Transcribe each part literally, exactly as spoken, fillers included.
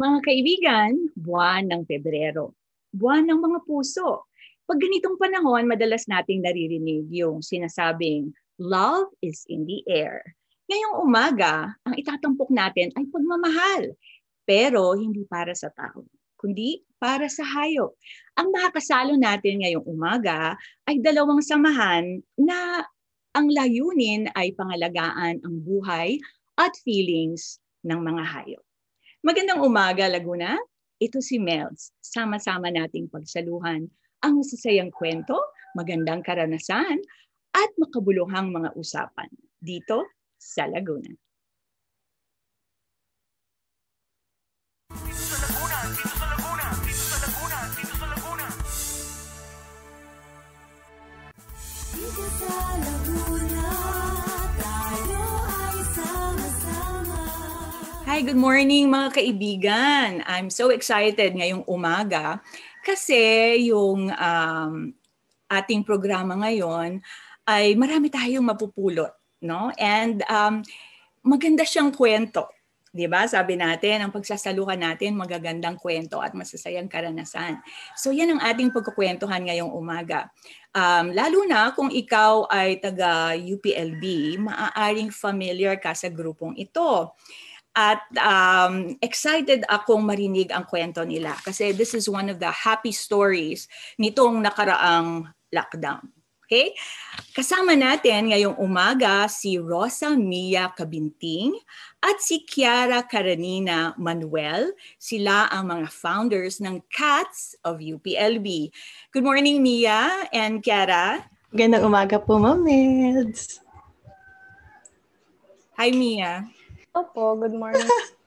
Mga kaibigan, buwan ng Pebrero. Buwan ng mga puso. Pag ganitong panahon, madalas nating naririnig yung sinasabing, love is in the air. Ngayong umaga, ang itatampok natin ay pagmamahal. Pero hindi para sa tao, kundi para sa hayop. Ang makakasalo natin ngayong umaga ay dalawang samahan na ang layunin ay pangalagaan ang buhay at feelings ng mga hayop. Magandang umaga, Laguna. Ito si Melz. Sama-sama nating pagsaluhan ang masasayang kwento, magandang karanasan, at makabuluhang mga usapan dito sa Laguna. Dito sa Laguna, dito sa Laguna, dito sa Laguna, dito sa Laguna. Dito sa Laguna, tayo ay sama-sama. Hi, good morning mga kaibigan. I'm so excited ngayong umaga kasi yung um, ating programa ngayon ay marami tayong mapupulot, no? And um, maganda siyang kwento. Diba? Sabi natin, ang pagsasaluhan natin, magagandang kwento at masasayang karanasan. So yan ang ating pagkukwentuhan ngayong umaga. Um, lalo na kung ikaw ay taga U P L B, maaaring familiar ka sa grupong ito. At um, excited akong marinig ang kwento nila kasi this is one of the happy stories nitong nakaraang lockdown. Okay? Kasama natin ngayong umaga si Rosa Mia Cabinting at si Kiara Karanina Manuel. Sila ang mga founders ng Cats of U P L B. Good morning, Mia and Kiara. Gandang umaga po, Ma'am Meds. Hi, Mia. Opo, good morning.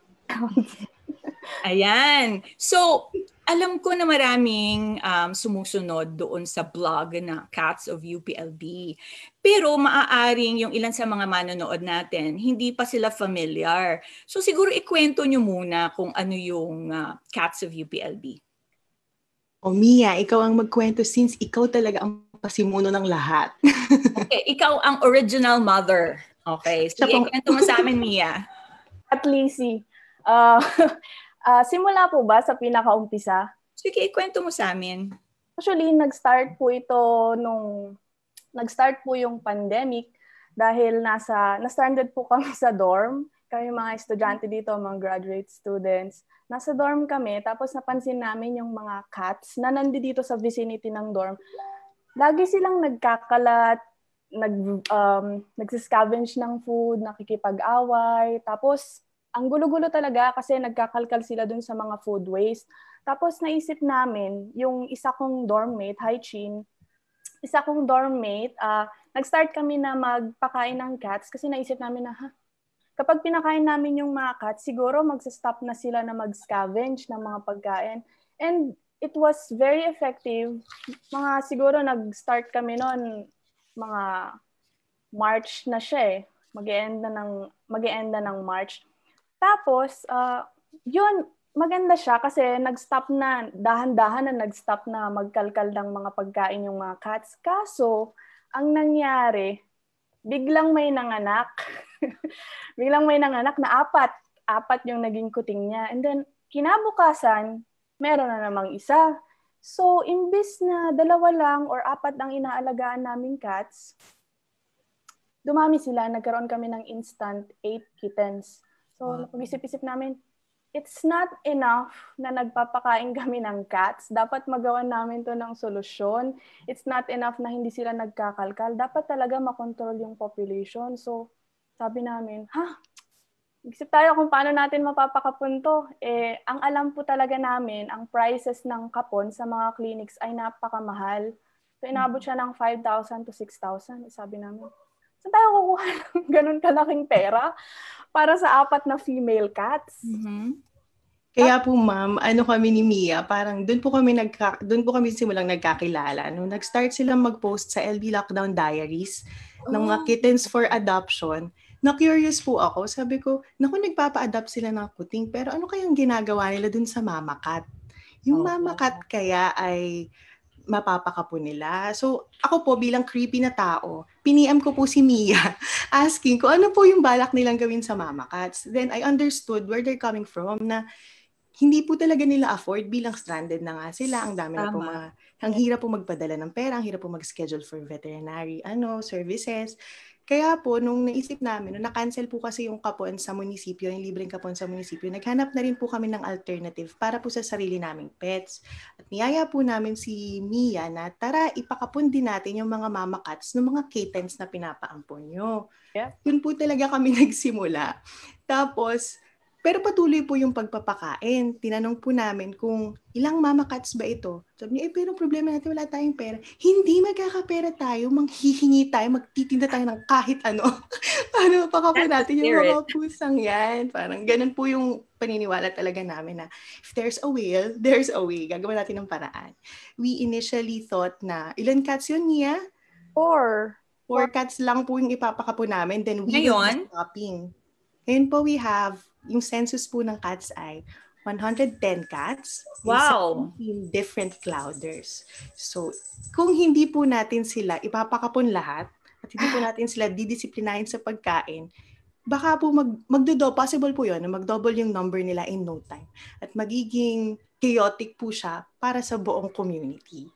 Ayan. So, alam ko na maraming um, sumusunod doon sa blog na Cats of U P L B. Pero maaaring yung ilan sa mga manonood natin, hindi pa sila familiar. So siguro ikwento nyo muna kung ano yung uh, Cats of U P L B. O Mia, ikaw ang magkwento since ikaw talaga ang pasimuno ng lahat. Okay, ikaw ang original mother. Okay, sige, Siya po. ikwento mo sa amin, Mia. At Lizzie, uh, uh, simula po ba sa pinakaumpisa? Sige, ikwento mo sa amin. Actually, nag-start po ito nung, nag-start po yung pandemic dahil nasa, na-stranded po kami sa dorm. Kami mga estudyante dito, mga graduate students. Nasa dorm kami, tapos napansin namin yung mga cats na nandito sa vicinity ng dorm. Lagi silang nagkakalat, nag um nagsiscavenge ng food, nakikipag-away, tapos ang gulo-gulo talaga kasi nagkakalkal sila dun sa mga food waste. Tapos naisip namin, yung isa kong dormmate, hi Chin, isa kong dormmate, uh, nag-start kami na magpakain ng cats kasi naisip namin na ha, kapag pinakain namin yung mga cats, siguro magsa-stop na sila na mag-scavenge ng mga pagkain. And it was very effective. Mga siguro nag-start kami noon mga March na siya eh. Mag-e-end na ng mag-e-end na ng March. Tapos uh, yun, maganda siya kasi nag-stop na, dahan-dahan na nag-stop na magkalkal ng mga pagkain yung mga cats. Kaso, ang nangyari, biglang may nanganak. biglang may nanganak na apat. Apat yung naging kuting niya. And then, kinabukasan, meron na namang isa. So, imbis na dalawa lang or apat ang inaalagaan naming cats, dumami sila. Nagkaroon kami ng instant eight kittens. So, napag-isip-isip namin, it's not enough na nagpapakain kami ng cats. Dapat magawa namin to ng solusyon. It's not enough na hindi sila nagkakalkal. Dapat talaga makontrol yung population. So, sabi namin, ha? Isip tayo kung paano natin mapapakapon to. Eh, ang alam po talaga namin, ang prices ng kapon sa mga clinics ay napakamahal. So, inabot siya ng five thousand to six thousand. Sabi namin, saan tayo kukuha ng ganun kalaking pera para sa apat na female cats? Mm-hmm. Kaya po ma'am, ano kami ni Mia, parang doon po kami nagka, doon po kami simulang nagkakilala. Nung nag-start silang mag-post sa L B Lockdown Diaries oh. ng mga kittens for adoption, na-curious po ako. Sabi ko, naku, nagpapa-adopt sila ng kuting, pero ano kayang ginagawa nila dun sa mama cat? Yung oh, mama cat kaya ay mapapakapo nila. So, ako po bilang creepy na tao, pini-M ko po si Mia asking ko ano po yung balak nilang gawin sa mama cats. Then I understood where they're coming from na hindi po talaga nila afford bilang stranded na nga sila. Ang dami na po Tama. mga, ang hirap po magpadala ng pera, ang hirap po mag-schedule for veterinary ano services. Kaya po, nung naisip namin, nung na-cancel po kasi yung kapon sa munisipyo, yung libreng kapon sa munisipyo, naghanap na rin po kami ng alternative para po sa sarili naming pets. At niyaya po namin si Mia na tara, ipakapon din natin yung mga mama cats ng mga kittens na pinapaampon nyo. Yeah. Yun po talaga kami nagsimula. Tapos, pero patuloy po yung pagpapakain. Tinanong po namin kung ilang mama cats ba ito. Sabi niya, eh pero problema natin wala tayong pera. Hindi magkakapera tayo, manghihingi tayo, magtitinda tayo ng kahit ano. Paano pakapon That's the natin yung mga spirit. pusang yan. Parang ganun po yung paniniwala talaga namin na if there's a will, there's a way. Gagawa natin ng paraan. We initially thought na, ilan cats yun, Nia? Or, Four cats lang po yung ipapakapon namin. Then we will Ngayon? be stopping. Ngayon po we have, yung census po ng cats ay one hundred ten cats Wow. in different clouders. So, kung hindi po natin sila ipapakapon lahat at hindi po natin sila didisiplinahin sa pagkain, baka po mag, magdodo, possible po yun, na mag-double yung number nila in no time. At magiging chaotic po siya para sa buong community.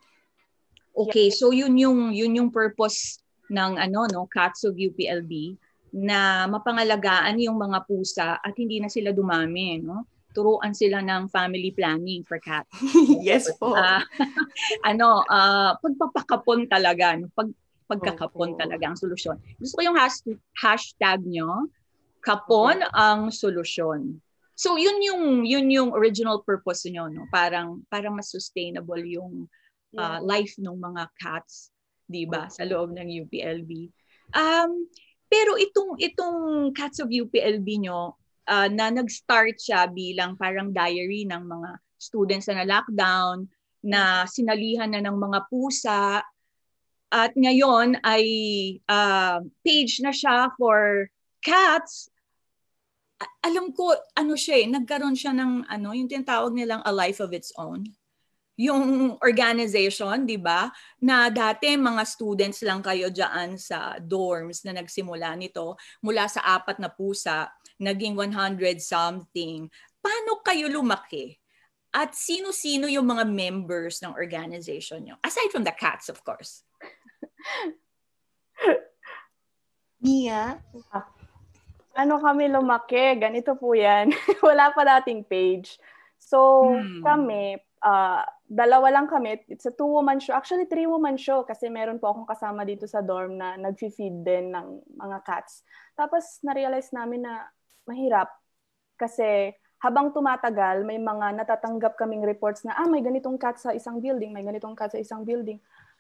Okay, so yun yung yun yung purpose ng ano no, Cats of U P L B, na mapangalagaan yung mga pusa at hindi na sila dumami, no? Turuan sila ng family planning for cats. Yes po. Ah, ano, ah, pagpapakapon talaga, no? Pag pagkakapon Opo. talaga ang solusyon. Gusto ko yung hash- hashtag nyo, kapon ang solusyon. So yun yung yun yung original purpose nyo, no? Parang parang mas sustainable yung uh, life ng mga cats, 'di ba, sa loob ng U P L B. Um pero itong itong Cats of U P L B nyo, uh, na nag-start siya bilang parang diary ng mga students na na-lockdown, na sinalihan na ng mga pusa, at ngayon ay uh, page na siya for cats. A- alam ko, ano siya eh, nagkaroon siya ng ano, yung tinatawag nilang a life of its own. Yung organization, di ba, na dati mga students lang kayo dyan sa dorms na nagsimula nito, mula sa apat na pusa, naging one hundred something. Paano kayo lumaki? At sino-sino yung mga members ng organization nyo? Aside from the cats, of course. Mia? ano kami lumaki? Ganito po yan. Wala pa dating page. So, Hmm. kami, uh, dalawa lang kami. It's a two-woman show. Actually, three-woman show kasi meron po akong kasama dito sa dorm na nag-feed din ng mga cats. Tapos, na-realize namin na mahirap kasi habang tumatagal, may mga natatanggap kaming reports na, ah, may ganitong cat sa isang building, may ganitong cat sa isang building.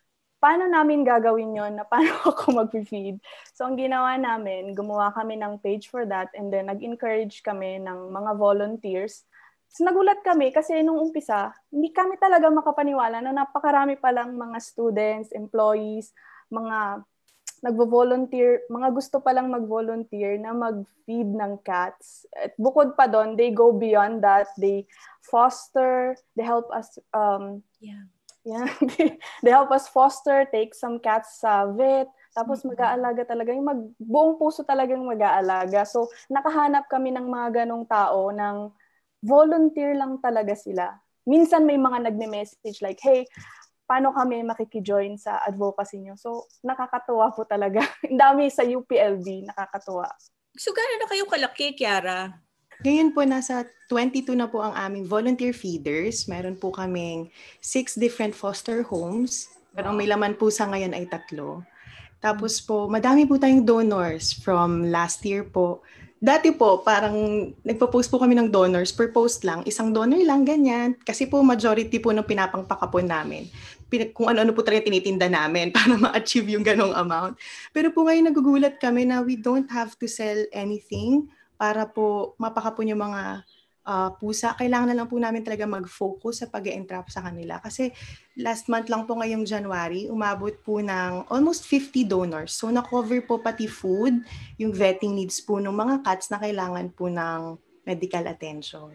Paano namin gagawin yon na paano ako mag-feed? So, ang ginawa namin, gumawa kami ng page for that and then nag-encourage kami ng mga volunteers. So, nagulat kami kasi nung umpisa, hindi kami talaga makapaniwala na napakarami palang mga students, employees, mga nagvo-volunteer, mga gusto palang mag-volunteer na mag-feed ng cats. At bukod pa doon, they go beyond that. They foster, they help us, um, Yeah. yeah, they help us foster, take some cats sa vet, tapos mag-aalaga talaga, yung mag, buong puso talagang mag-aalaga. So, nakahanap kami ng mga ganong tao ng volunteer lang talaga sila. Minsan may mga nagme-message like, hey, paano kami makikijoin sa advocacy nyo? So, nakakatuwa po talaga. Ang dami sa U P L B, nakakatuwa. So, gano'n na kayo kalaki, Kiara? Ngayon po, nasa twenty-two na po ang aming volunteer feeders. Meron po kaming six different foster homes. Pero ang may laman po sa ngayon ay tatlo. Tapos po, madami po tayong donors from last year po. Dati po, parang nagpo-post po kami ng donors per post lang. Isang donor lang, ganyan. Kasi po, majority po ng pinapangpakapon namin. Pin- kung ano-ano po talaga tinitinda namin para ma-achieve yung ganong amount. Pero po ngayon nagugulat kami na we don't have to sell anything para po mapakapon yung mga uh, pusa. Kailangan na lang po namin talaga mag-focus sa pag-entrap sa kanila. Kasi last month lang po ngayong January, umabot po ng almost fifty donors. So na-cover po pati food, yung vetting needs po ng mga cats na kailangan po ng medical attention.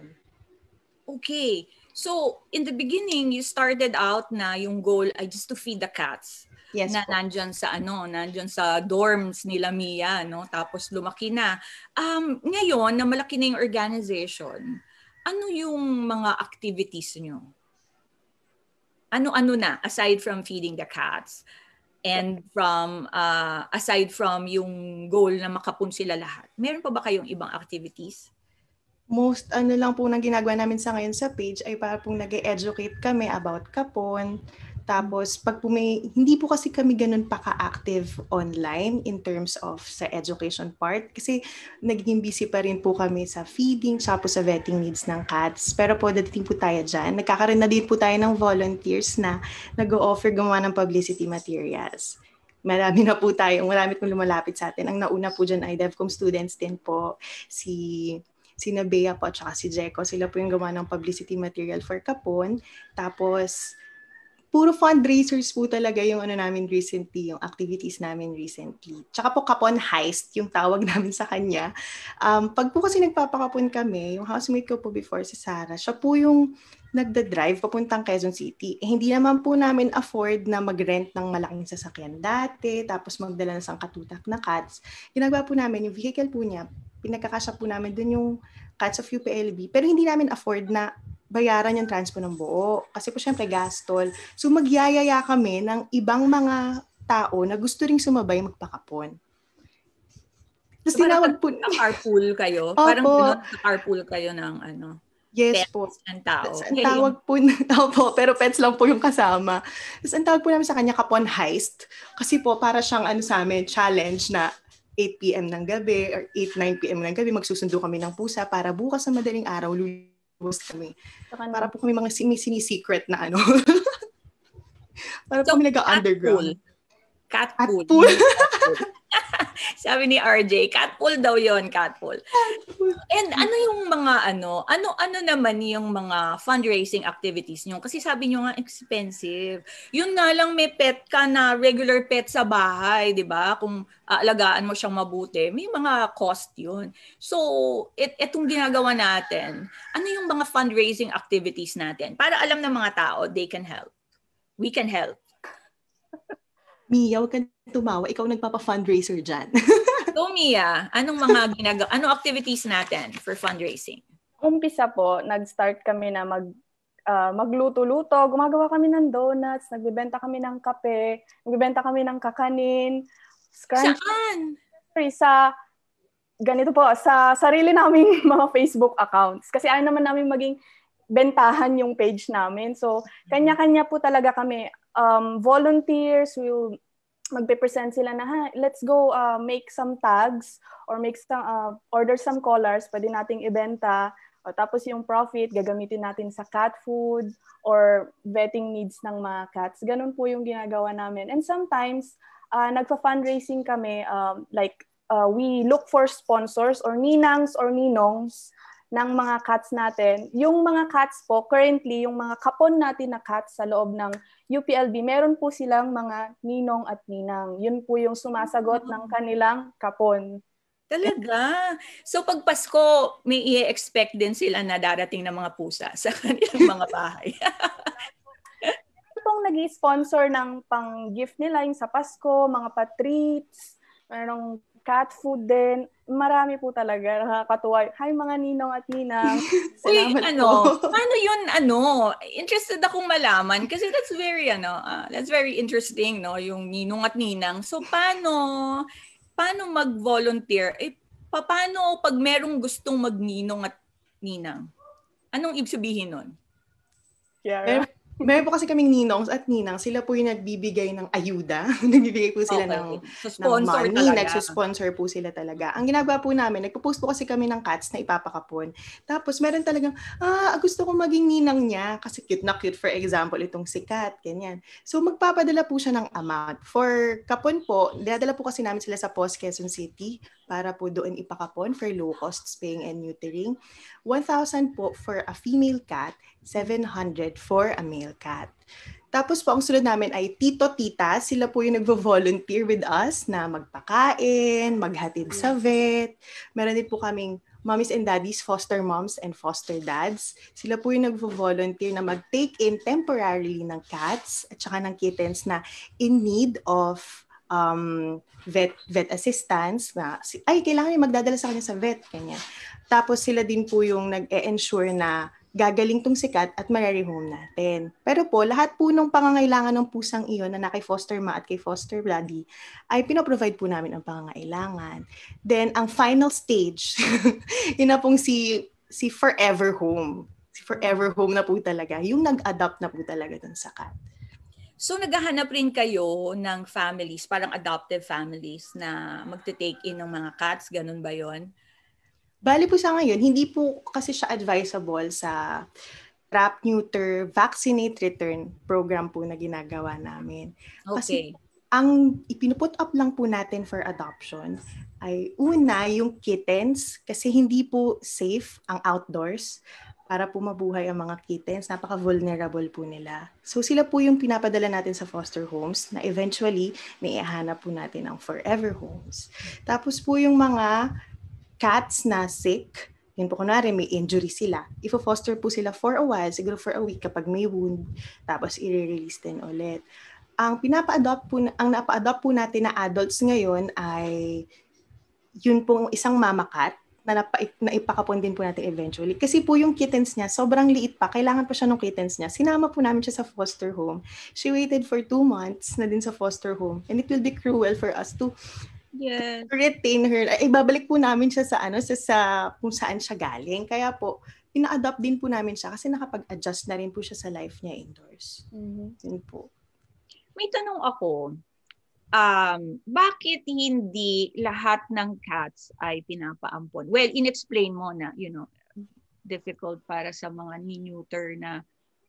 Okay. So, in the beginning, you started out na yung goal ay just to feed the cats. Yes na po. nandyan sa ano, nandyan sa dorms nila Mia, no? Tapos lumaki na. Um, ngayon, na malaki na yung organization, ano yung mga activities nyo? Ano-ano na, aside from feeding the cats, and from, uh, aside from yung goal na makapun sila lahat, meron pa ba kayong ibang activities? Most ano lang po nang ginagawa namin sa ngayon sa page ay para pong nag-educate kami about kapon. Tapos pag po may, hindi po kasi kami ganun paka-active online in terms of sa education part kasi naging busy pa rin po kami sa feeding tapos sa vetting needs ng cats. Pero po dadating po tayo dyan. Nagkakaroon na din po tayo ng volunteers na nag-o-offer gumawa ng publicity materials. Marami na po tayo, marami pong lumalapit sa atin. Ang nauna po dyan ay DevCom students din po, si si Bea po at saka si Jeko. Sila po yung gawa ng publicity material for Kapon. Tapos, puro fundraisers po talaga yung ano namin recently, yung activities namin recently. Tsaka po Kapon Heist, yung tawag namin sa kanya. Um, pag po kasi nagpapakapon kami, yung housemate ko po before si Sarah, siya po yung nagda-drive papuntang Quezon City. Eh, hindi naman po namin afford na mag-rent ng malaking sasakyan dati, tapos magdala ng sangkatutak na cats. Ginagawa po namin, yung vehicle po niya, pinagkakasya po namin dun yung cats of U P L B. Pero hindi namin afford na bayaran yung transpo ng buo. Kasi po syempre gastol. So magyayaya kami ng ibang mga tao na gusto ring sumabay magpakapon. Tapos So, tinawag po... carpool kayo? Opo. Parang gano'n, carpool kayo ng ano? Yes pets po. ng tao. Ang tawag po, opo, pero pets lang po yung kasama. Tapos ang tawag po namin sa kanya Kapon Heist. Kasi po para siyang ano sa amin, challenge na eight p.m. ng gabi or eight, nine p.m. ng gabi, magsusundo kami ng pusa para bukas sa madaling araw, lulubos kami. Para po kami mga sinisecret na ano. Para So, po kami nag-underground. Cat Cat pool. pool. Sabi ni R J, cat pool daw yon, cat pool. And ano yung mga ano, ano-ano naman yung mga fundraising activities nyo? Kasi sabi nyo nga expensive. Yun nga lang may pet ka na regular pet sa bahay, di ba? Kung aalagaan mo siyang mabuti, may mga cost yun. So, it, itong ginagawa natin, ano yung mga fundraising activities natin? Para alam ng mga tao, they can help. We can help. Mia, huwag ka tumawa. Ikaw nagpapa-fundraiser dyan. So, Mia, anong mga ginagawa, anong activities natin for fundraising? Umpisa po, nag-start kami na mag uh, magluto-luto. Gumagawa kami ng donuts, nagbebenta kami ng kape, nagbebenta kami ng kakanin. Scrunch. Saan? Sa, ganito po, sa sarili naming mga Facebook accounts. Kasi ayaw naman namin maging bentahan yung page namin. So, kanya-kanya po talaga kami. Um, volunteers will magpe-present sila na, ha, let's go uh, make some tags or make some, uh, order some collars, pwede nating ibenta. O, tapos yung profit, gagamitin natin sa cat food or vetting needs ng mga cats. Ganun po yung ginagawa namin. And sometimes, uh, nagpa-fundraising kami, um, like, uh, we look for sponsors or ninangs or ninongs ng mga cats natin. Yung mga cats po, currently, yung mga kapon natin na cats sa loob ng U P L B, meron po silang mga ninong at ninang. Yun po yung sumasagot ng kanilang kapon. Talaga? So pag Pasko, may i-expect din sila na darating ng mga pusa sa kanilang mga bahay. Pong nag-sponsor ng pang-gift nila yung sa Pasko, mga pa-treats, merong cat food din. Marami po talaga. Nakakatuwa. Hi mga ninong at ninang. Uy, Salamat ano, po. paano yun, ano, interested akong malaman kasi that's very, ano, uh, that's very interesting, no, yung ninong at ninang. So, paano, paano mag-volunteer? Eh, pa- paano pag merong gustong magninong at ninang? Anong ibig sabihin nun? Yeah. Meron, meron po kasi kaming ninongs at ninang. Sila po yung nagbibigay ng ayuda. Nagbibigay po sila Okay. ng, So, ng sponsor money. talaga. Nagsusponsor po sila talaga. Ang ginagawa po namin, nagpo-post po kasi kami ng cats na ipapakapon. Tapos meron talagang, ah, gusto ko maging ninang niya. Kasi cute na cute, for example, itong si Cat, ganyan. So magpapadala po siya ng amount. For kapon po, dinadala po kasi namin sila sa Post Quezon City para po doon ipakapon for low cost spaying and neutering. one thousand po for a female cat, seven hundred for a male cat. Tapos po, ang sunod namin ay tito-tita. Sila po yung nagvo-volunteer with us na magpakain, maghatid sa vet. Meron din po kaming mommies and daddies, foster moms and foster dads. Sila po yung nagvo-volunteer na mag-take in temporarily ng cats at saka ng kittens na in need of um, vet vet assistants na, ay, kailangan yung magdadala sa kanya sa vet, ganyan. Tapos sila din po yung nag-e-ensure na gagaling tong sikat at mararehome natin. Pero po, lahat po ng pangangailangan ng pusang iyon na na kay foster ma at kay foster daddy ay pinoprovide po namin ang pangangailangan. Then, ang final stage, yun na pong si, si forever home. Si forever home na po talaga. Yung nag-adopt na po talaga dun sa cat. So naghahanap rin kayo ng families, parang adoptive families na magte-take in ng mga cats, ganun ba yon? Bali po sa ngayon, hindi po kasi siya advisable sa trap, neuter, vaccinate, return program po na ginagawa namin. Kasi Okay. ang ipinuput up lang po natin for adoption ay una yung kittens kasi hindi po safe ang outdoors para po mabuhay ang mga kittens. Napaka-vulnerable po nila. So sila po yung pinapadala natin sa foster homes na eventually may ihanap po natin ang forever homes. Tapos po yung mga cats na sick, yun po kunwari may injury sila. Ifo-foster po sila for a while, siguro for a week kapag may wound, tapos i-release din ulit. Ang pinapa-adopt po, ang napa-adopt po natin na adults ngayon ay yun pong isang mama cat na, napa, na ipakapon din po natin eventually. Kasi po yung kittens niya, sobrang liit pa, kailangan pa siya ng kittens niya. Sinama po namin siya sa foster home. She waited for two months na din sa foster home. And it will be cruel for us to Yes. retain her. Ay, ibabalik po namin siya sa ano, sa, sa kung saan siya galing. Kaya po, ina-adopt din po namin siya kasi nakapag-adjust na rin po siya sa life niya indoors. Mhm. Yun po. May tanong ako, um, bakit hindi lahat ng cats ay pinapaampon? Well, in-explain mo na, you know, difficult para sa mga ni-neuter na,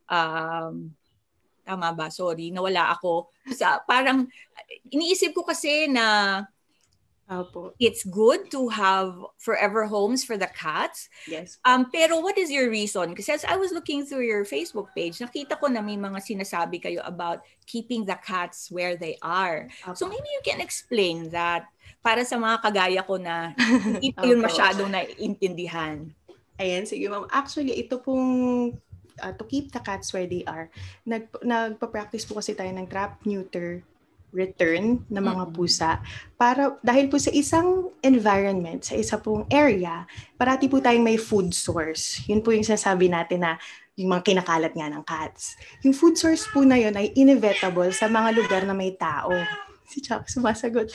um, tama ba? Sorry, nawala ako. Sa, parang, iniisip ko kasi na Opo. it's good to have forever homes for the cats. Yes. Um, pero what is your reason? Kasi as I was looking through your Facebook page, nakita ko na may mga sinasabi kayo about keeping the cats where they are. So Opo. maybe you can explain that para sa mga kagaya ko na hindi ko yun Opo. masyadong naiintindihan. Ayan, sige ma'am. Actually, ito pong uh, to keep the cats where they are, nag, nagpa-practice po kasi tayo ng trap, neuter, return ng mga Mm-mm. pusa. Para, dahil po sa isang environment, sa isa pong area, parati po tayong may food source. Yun po yung sinasabi natin na yung mga kinakalat nga ng cats. Yung food source po na yun ay inevitable sa mga lugar na may tao. Si Chuck sumasagot.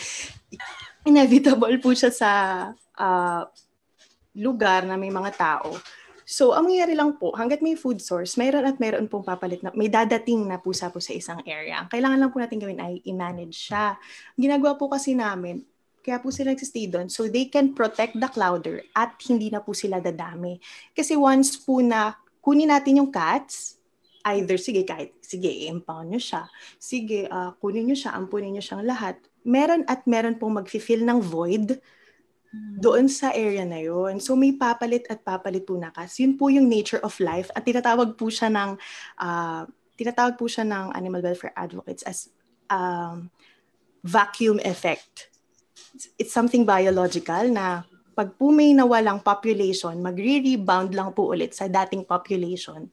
Inevitable po siya sa uh, lugar na may mga tao. So, ang mangyayari lang po, hanggat may food source, mayroon at mayroon pong papalit na, may dadating na pusa po sa isang area. Ang kailangan lang po natin gawin ay i-manage siya. Ang ginagawa po kasi namin, kaya po sila nagsistay doon, so they can protect the clouder at hindi na po sila dadami. Kasi once po na kunin natin yung cats, either, sige, kahit, sige, i-impound nyo siya. Sige, uh, kunin nyo siya, ampunin nyo siyang lahat. Meron at meron pong mag-fill ng void doon sa area na yun. So may papalit at papalit po na cats. Yun po yung nature of life at tinatawag po siya ng uh, tinatawag po siya ng animal welfare advocates as um, vacuum effect. It's something biological na pag po may nawalang population, magre-rebound lang po ulit sa dating population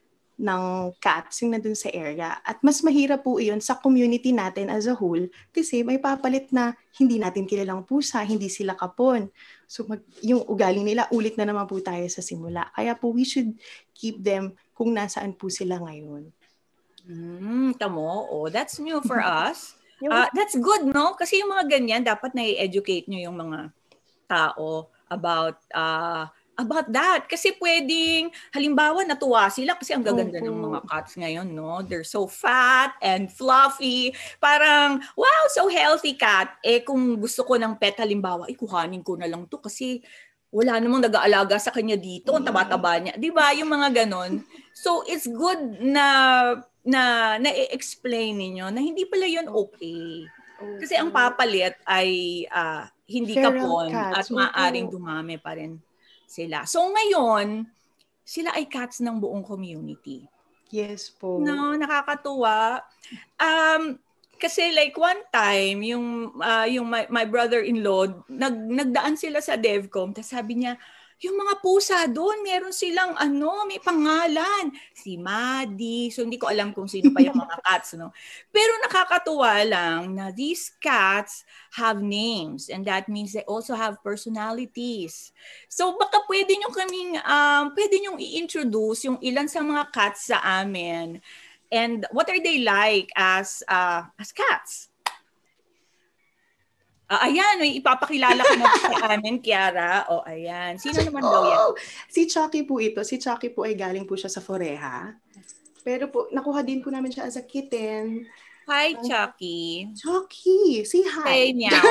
ng cats yung nandun sa area. At mas mahirap po iyon sa community natin as a whole kasi may papalit na hindi natin kilalang pusa, hindi sila kapon. So mag, yung ugali nila, ulit na naman po tayo sa simula. Kaya po we should keep them kung nasaan po sila ngayon. Hmm, tamo. Oh, that's new for us. Uh, that's good, no? Kasi yung mga ganyan, dapat na-educate nyo yung mga tao about uh, about that. Kasi pwedeng, halimbawa, natuwa sila kasi ang gaganda Opo. ng mga cats ngayon, no? They're so fat and fluffy. Parang, wow, so healthy cat. Eh, kung gusto ko ng pet, halimbawa, ikuhanin ko na lang to kasi wala namang nag-aalaga sa kanya dito. Ang taba-taba niya. Di ba? Yung mga ganon. So, it's good na na na-explain ninyo na hindi pala yun okay. Kasi ang papalit ay uh, hindi Feral kapon cats, at maaaring opo. dumami pa rin sila. So ngayon, sila ay cats ng buong community. Yes po. No, nakakatuwa. Um, Kasi like one time, yung, uh, yung my, my brother-in-law, nag, nagdaan sila sa DevCom, tapos sabi niya, yung mga pusa doon, meron silang ano, may pangalan. Si Maddie. So, hindi ko alam kung sino pa yung mga cats, no? Pero nakakatuwa lang na these cats have names and that means they also have personalities. So, baka pwede nyo kaming, um, pwede nyo i-introduce yung ilan sa mga cats sa amin. And what are they like as uh, as cats? Ah, ayan, may ipapakilala ko na sa amin, Kiara. O, ayan. Sino naman daw yan? Oh, si Chucky po ito. Si Chucky po ay galing po siya sa Foreha. Pero po, nakuha din po namin siya as a kitten. Hi, Chucky. Chucky, say Say hi. meow.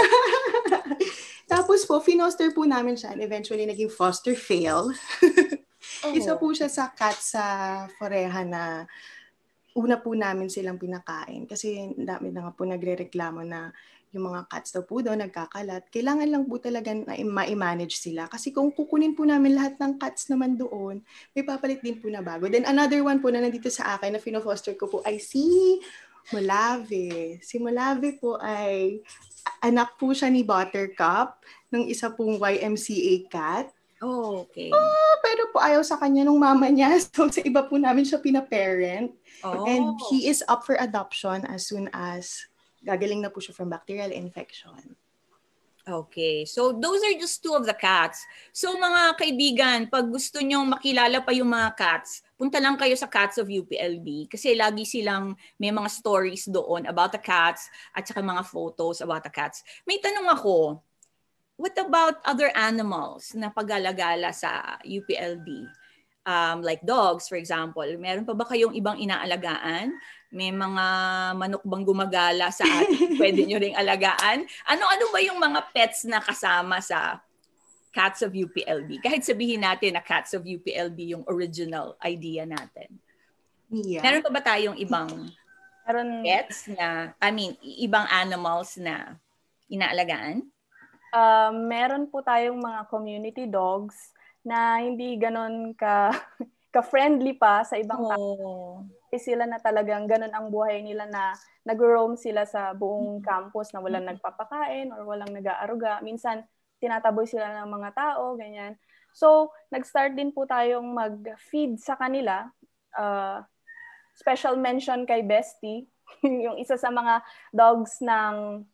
Tapos po, finoster po namin siya and eventually naging foster fail. Isa po siya sa cat sa Foreha na una po namin silang pinakain. Kasi dami na nga po nagre-reklamo na yung mga cats daw po doon nagkakalat. Kailangan lang po talaga na ma-manage sila. Kasi kung kukunin po namin lahat ng cats naman doon, may papalit din po na bago. Then another one po na nandito sa akin na fino-foster ko po ay si Molave. Si Molave po ay anak po siya ni Buttercup ng isa pong Y M C A cat. Oh, okay. Oh, pero po ayaw sa kanya nung mama niya. So sa iba po namin siya pina-parent. Oh. And he is up for adoption as soon as gagaling na po siya from bacterial infection. Okay. So, those are just two of the cats. So, mga kaibigan, pag gusto nyong makilala pa yung mga cats, punta lang kayo sa Cats of U P L B kasi lagi silang may mga stories doon about the cats at saka mga photos about the cats. May tanong ako, what about other animals na pag-alagala sa U P L B? Um, like dogs, for example. Meron pa ba kayong ibang inaalagaan? May mga manok bang gumagala sa atin? Pwede nyo ring alagaan? Ano-ano ba yung mga pets na kasama sa Cats of U P L B? Kahit sabihin natin na Cats of U P L B yung original idea natin. Yeah. Meron pa ba tayong ibang Meron, pets na, I mean, ibang animals na inaalagaan? uh, meron po tayong mga community dogs na hindi ganon ka ka-friendly pa sa ibang tao. Oh. Sila na talagang ganon ang buhay nila na nag-roam sila sa buong campus na walang nagpapakain or walang nag-aaruga. Minsan, tinataboy sila ng mga tao, ganyan. So, nag-start din po tayong mag-feed sa kanila. Uh, special mention kay Bestie, yung isa sa mga dogs ng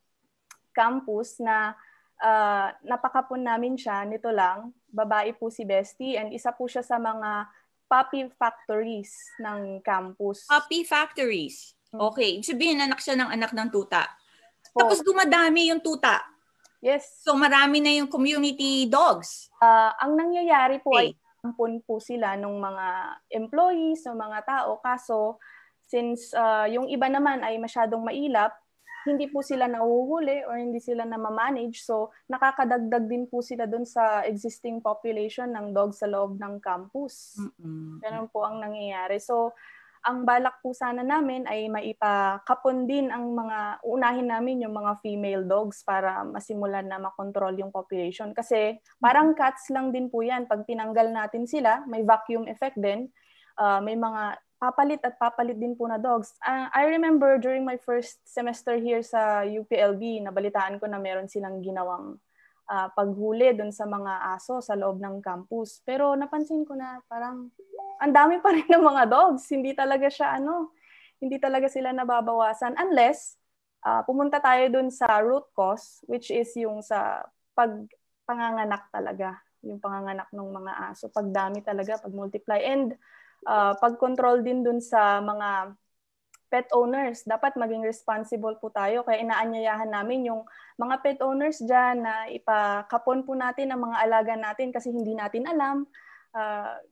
campus na uh, napakapon namin siya, nito lang. Babae po si Bestie and isa po siya sa mga puppy factories ng campus. Puppy factories. Okay. Ibig sabihin, anak siya ng anak ng tuta. Po. Tapos dumadami yung tuta. Yes. So marami na yung community dogs. Uh, ang nangyayari po Okay. ay ampun po sila ng mga employees, ng mga tao. Kaso, since uh, yung iba naman ay masyadong mailap, hindi po sila nauhuli or hindi sila na ma-manage. So, nakakadagdag din po sila dun sa existing population ng dogs sa loob ng campus. Mm-mm. Ganun po ang nangyayari. So, ang balak po sana namin ay maipakapon din ang mga, unahin namin yung mga female dogs para masimulan na makontrol yung population. Kasi parang cats lang din po yan. Pag tinanggal natin sila, may vacuum effect din. Uh, may mga papalit at papalit din po na dogs. Uh, I remember during my first semester here sa U P L B, nabalitaan ko na meron silang ginawang uh, paghuli dun sa mga aso sa loob ng campus. Pero napansin ko na parang ang dami pa rin ng mga dogs. Hindi talaga siya ano, hindi talaga sila nababawasan unless uh, pumunta tayo dun sa root cause, which is yung sa pagpanganganak talaga, yung panganganak ng mga aso. Pagdami talaga, pag-multiply. And Uh, pag-control din dun sa mga pet owners. Dapat maging responsible po tayo. Kaya inaanyayahan namin yung mga pet owners dyan na ipakapon po natin ang mga alaga natin kasi hindi natin alam. Uh,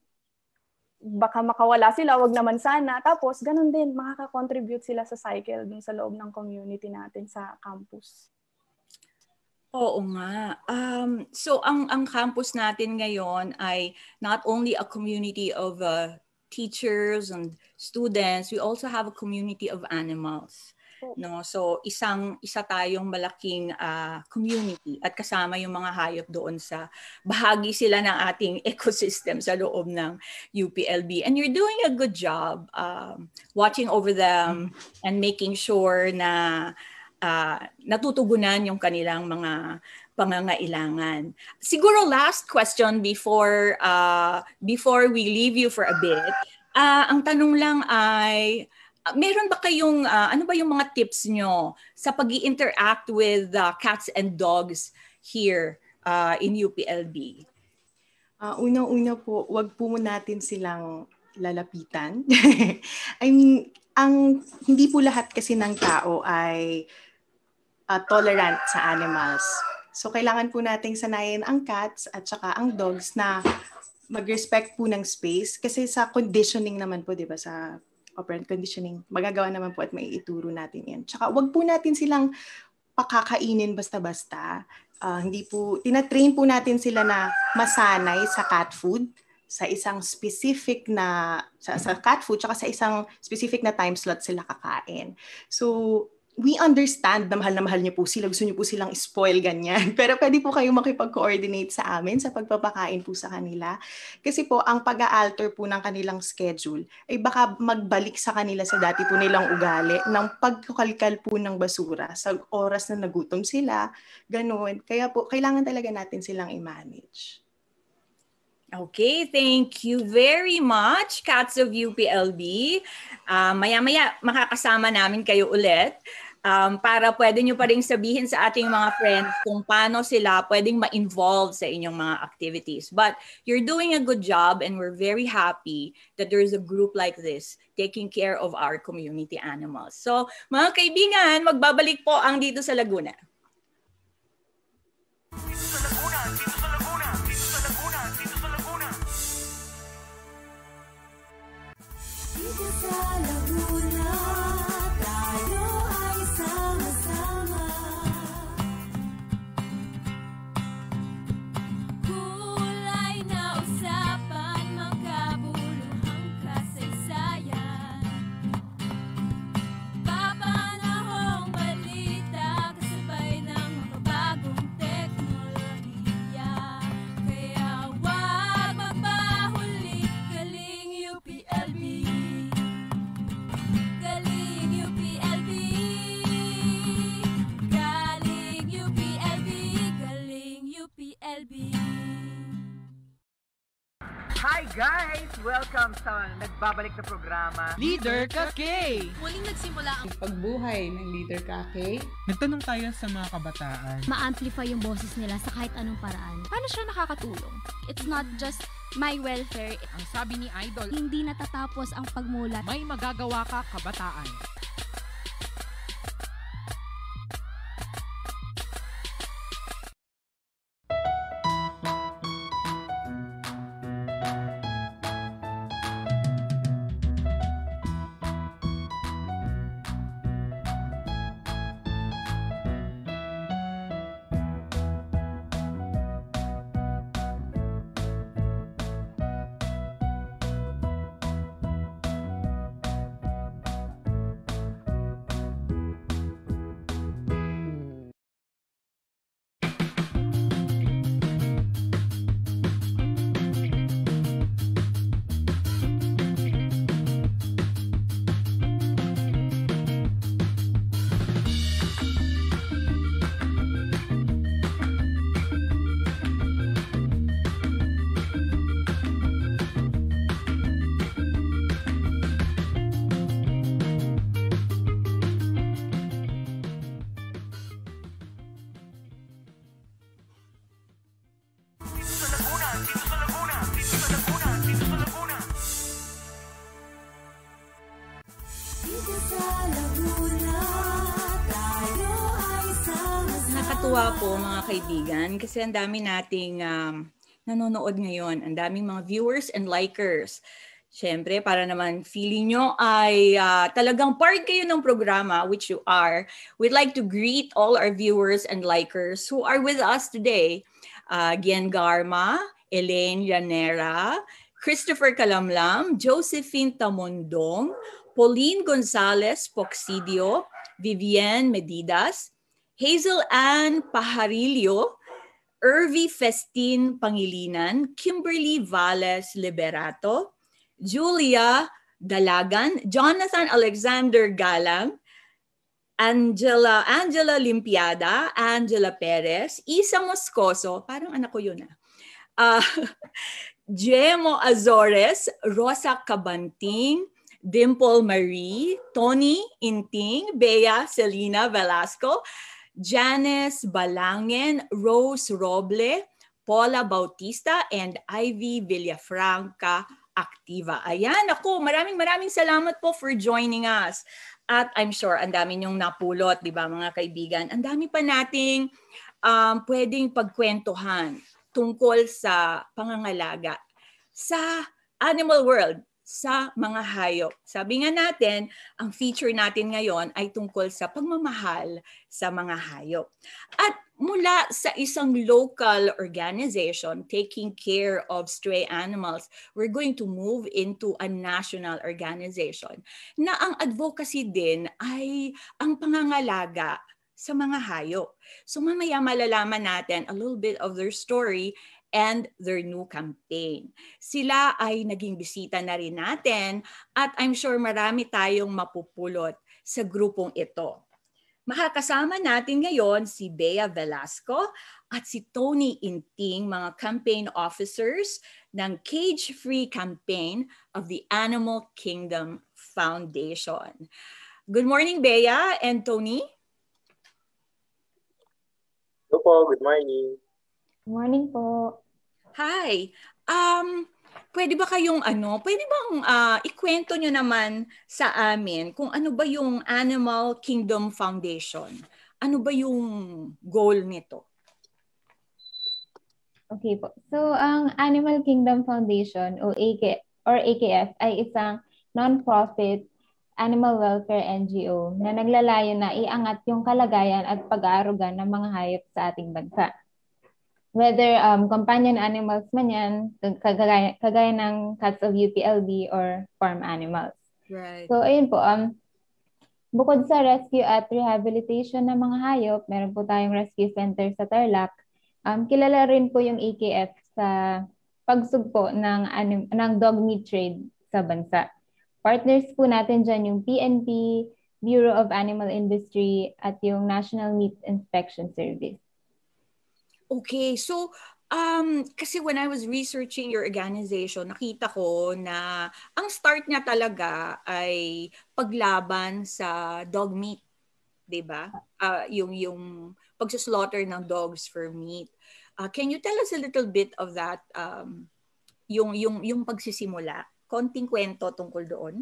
baka makawala sila, wag naman sana. Tapos, ganun din, makaka-contribute sila sa cycle dun sa loob ng community natin sa campus. Oo nga. Um, so, ang, ang campus natin ngayon ay not only a community of uh, teachers and students, we also have a community of animals. po. No, so isang isa tayong malaking uh, community at kasama yung mga hayop doon sa bahagi sila ng ating ecosystem sa loob ng U P L B. And you're doing a good job um, watching over them and making sure na uh, natutugunan yung kanilang mga pangangailangan. Siguro last question before uh, before we leave you for a bit. Uh, ang tanong lang ay Uh, meron ba kayong, uh, ano ba yung mga tips nyo sa pag-i-interact with uh, cats and dogs here uh, in U P L B? Uh, Unang-una po, wag po natin silang lalapitan. I mean, ang hindi po lahat kasi ng tao ay uh, tolerant sa animals. So, kailangan po nating sanayin ang cats at saka ang dogs na mag-respect po ng space. Kasi sa conditioning naman po, di ba, sa operant conditioning, magagawa naman po at maiituro natin yan. Tsaka wag po natin silang pakakainin basta-basta. Uh, hindi po, tinatrain po natin sila na masanay sa cat food, sa isang specific na, sa, sa cat food, tsaka sa isang specific na time slot sila kakain. So, we understand na mahal na mahal niyo po sila, gusto niyo po silang spoil ganyan. Pero pwede po kayong makipag-coordinate sa amin sa pagpapakain po sa kanila. Kasi po, ang pag-a-alter po ng kanilang schedule ay baka magbalik sa kanila sa dati po nilang ugali ng pagkukalkal po ng basura sa oras na nagutom sila, ganun. Kaya po, kailangan talaga natin silang i-manage. Okay, thank you very much, Cats of U P L B. Uh, maya-maya makakasama namin kayo ulit. Um, para pwede nyo pa rin sabihin sa ating mga friends kung paano sila pwedeng ma-involve sa inyong mga activities. But you're doing a good job and we're very happy that there is a group like this taking care of our community animals. So mga kaibigan, magbabalik po ang Dito sa Laguna. Dito sa Laguna, dito sa Laguna, dito sa Laguna, dito sa Laguna. Dito sa Laguna, tayo ay sama-sama. Kulay na usapan, magkabuluhang kasaysayan. Papanahong balita, kasabay ng mababagong teknolohiya. Kaya wag magpahuli, galing U P L B. Galing U P L B. Galing U P L B. Galing U P L B. Hi guys! Welcome sa nagbabalik na programa. Leader ka, Kay! Muling nagsimula ang Pagbuhay ng Leader Kake. Nagtanong tayo sa mga kabataan. ma-amplify yung boses nila sa kahit anong paraan. paano siya nakakatulong? It's not just my welfare. Ang sabi ni Idol, Hindi natatapos ang pagmulat. may magagawa ka, kabataan. Dito sa Laguna, dito sa Laguna, dito sa Laguna, dito sa Laguna. Dito sa Laguna, tayo ay sama-sama. Nakatuwa po mga kaibigan kasi ang dami nating um, nanonood ngayon. Ang daming mga viewers and likers. Siyempre, para naman feeling nyo ay uh, talagang part kayo ng programa, which you are, we'd like to greet all our viewers and likers who are with us today. Uh, Gian Garma, Elaine Llanera, Christopher Calamlam, Josephine Tamondong, Pauline Gonzalez Poxidio, Vivienne Medidas, Hazel Ann Pajarillo, Irvi Festin Pangilinan, Kimberly Valles Liberato, Julia Dalagan, Jonathan Alexander Galang, Angela Angela Limpiada, Angela Perez, Isa Moscoso, parang anak ko yun ah. Uh, Jemo Azores, Rosa Cabanting, Dimple Marie, Tony Inting, Bea Selena Velasco, Janice Balangen, Rose Roble, Paula Bautista, and Ivy Villafranca Activa. Ayan, ako, maraming maraming salamat po for joining us. At I'm sure, ang dami niyong napulot, di ba mga kaibigan? Ang dami pa nating um, pwedeng pagkwentuhan tungkol sa pangangalaga sa animal world, sa mga hayop. Sabi nga natin, ang feature natin ngayon ay tungkol sa pagmamahal sa mga hayop. At mula sa isang local organization taking care of stray animals, we're going to move into a national organization na ang advocacy din ay ang pangangalaga sa mga hayop. So mamaya malalaman natin a little bit of their story and their new campaign. Sila ay naging bisita na rin natin at I'm sure marami tayong mapupulot sa grupong ito. Makakasama natin ngayon si Bea Velasco at si Tony Inting, mga campaign officers ng Cage Free Campaign of the Animal Kingdom Foundation. Good morning, Bea and Tony. Hello po, good morning. Morning po. Hi. Um, pwede ba kayong ano, pwede bang uh, ikwento nyo naman sa amin kung ano ba yung Animal Kingdom Foundation? Ano ba yung goal nito? Okay po. So, ang Animal Kingdom Foundation o A K or A K F ay isang non-profit animal welfare N G O na naglalayo na iangat yung kalagayan at pag-aaruga ng mga hayop sa ating bansa. Whether um, companion animals man yan, kagaya, kagaya ng cats of U P L B or farm animals. Right. So, ayun po. Um, bukod sa rescue at rehabilitation ng mga hayop, meron po tayong rescue center sa Tarlac. Um, kilala rin po yung A K F sa pagsugpo ng, anim, ng dog meat trade sa bansa. Partners po natin dyan yung P N P, Bureau of Animal Industry, at yung National Meat Inspection Service. Okay, so um, kasi when I was researching your organization, nakita ko na ang start niya talaga ay paglaban sa dog meat, 'di ba? Uh, yung yung pagsuslaughter ng dogs for meat. Uh, can you tell us a little bit of that? Um, yung yung yung pagsisimula, konting kwento tungkol doon.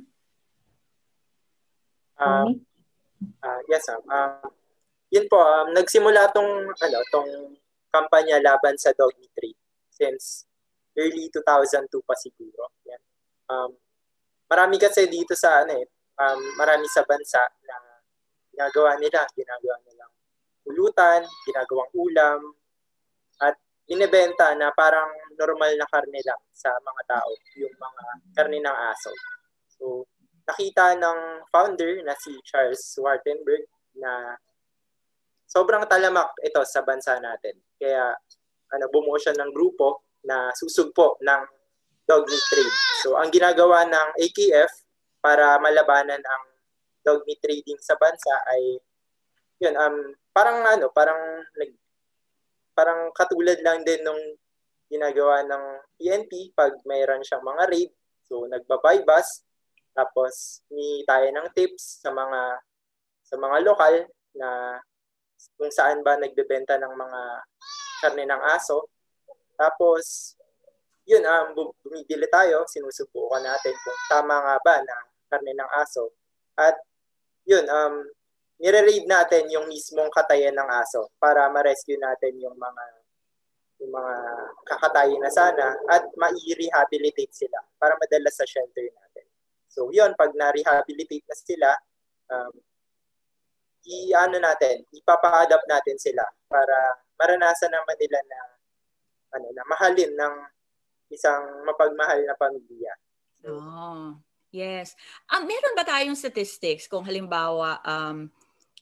Uh, uh, yes, ma'am. Uh, yun po, um, nagsimula tong ano, tong kampanya laban sa dog meat trade since early two thousand two pa siguro. Yan. Um, marami kasi dito sa ano eh, um, marami sa bansa na ginagawa nila, ginagawa nilang ulutan, ginagawang ulam, at inibenta na parang normal na karne lang sa mga tao, yung mga karne ng aso. So, nakita ng founder na si Charles Wartenberg na sobrang talamak ito sa bansa natin. Kaya ano, bumuo siya ng grupo na susugpo ng dog meat trade. So ang ginagawa ng A K F para malabanan ang dog meat trading sa bansa ay yun, um parang ano, parang parang katulad lang din nung ginagawa ng P N P pag mayroon siyang mga raid. So nagba-bypass, tapos ni tayo ng tips sa mga sa mga lokal na kung saan ba nagbebenta ng mga karne ng aso. Tapos, yun, um, bumibili tayo, sinusubukan natin kung tama nga ba na karne ng aso. At yun, um, nire-raid natin yung mismong katayan ng aso para ma-rescue natin yung mga yung mga kakatayin na sana at ma-rehabilitate sila para madala sa shelter natin. So yun, pag na-rehabilitate na sila, um, i-ano natin, ipapa-adapt natin sila para maranasan naman nila na ano na mahalin ng isang mapagmahal na pamilya. So, oh, yes. Um, meron ba tayong statistics kung halimbawa um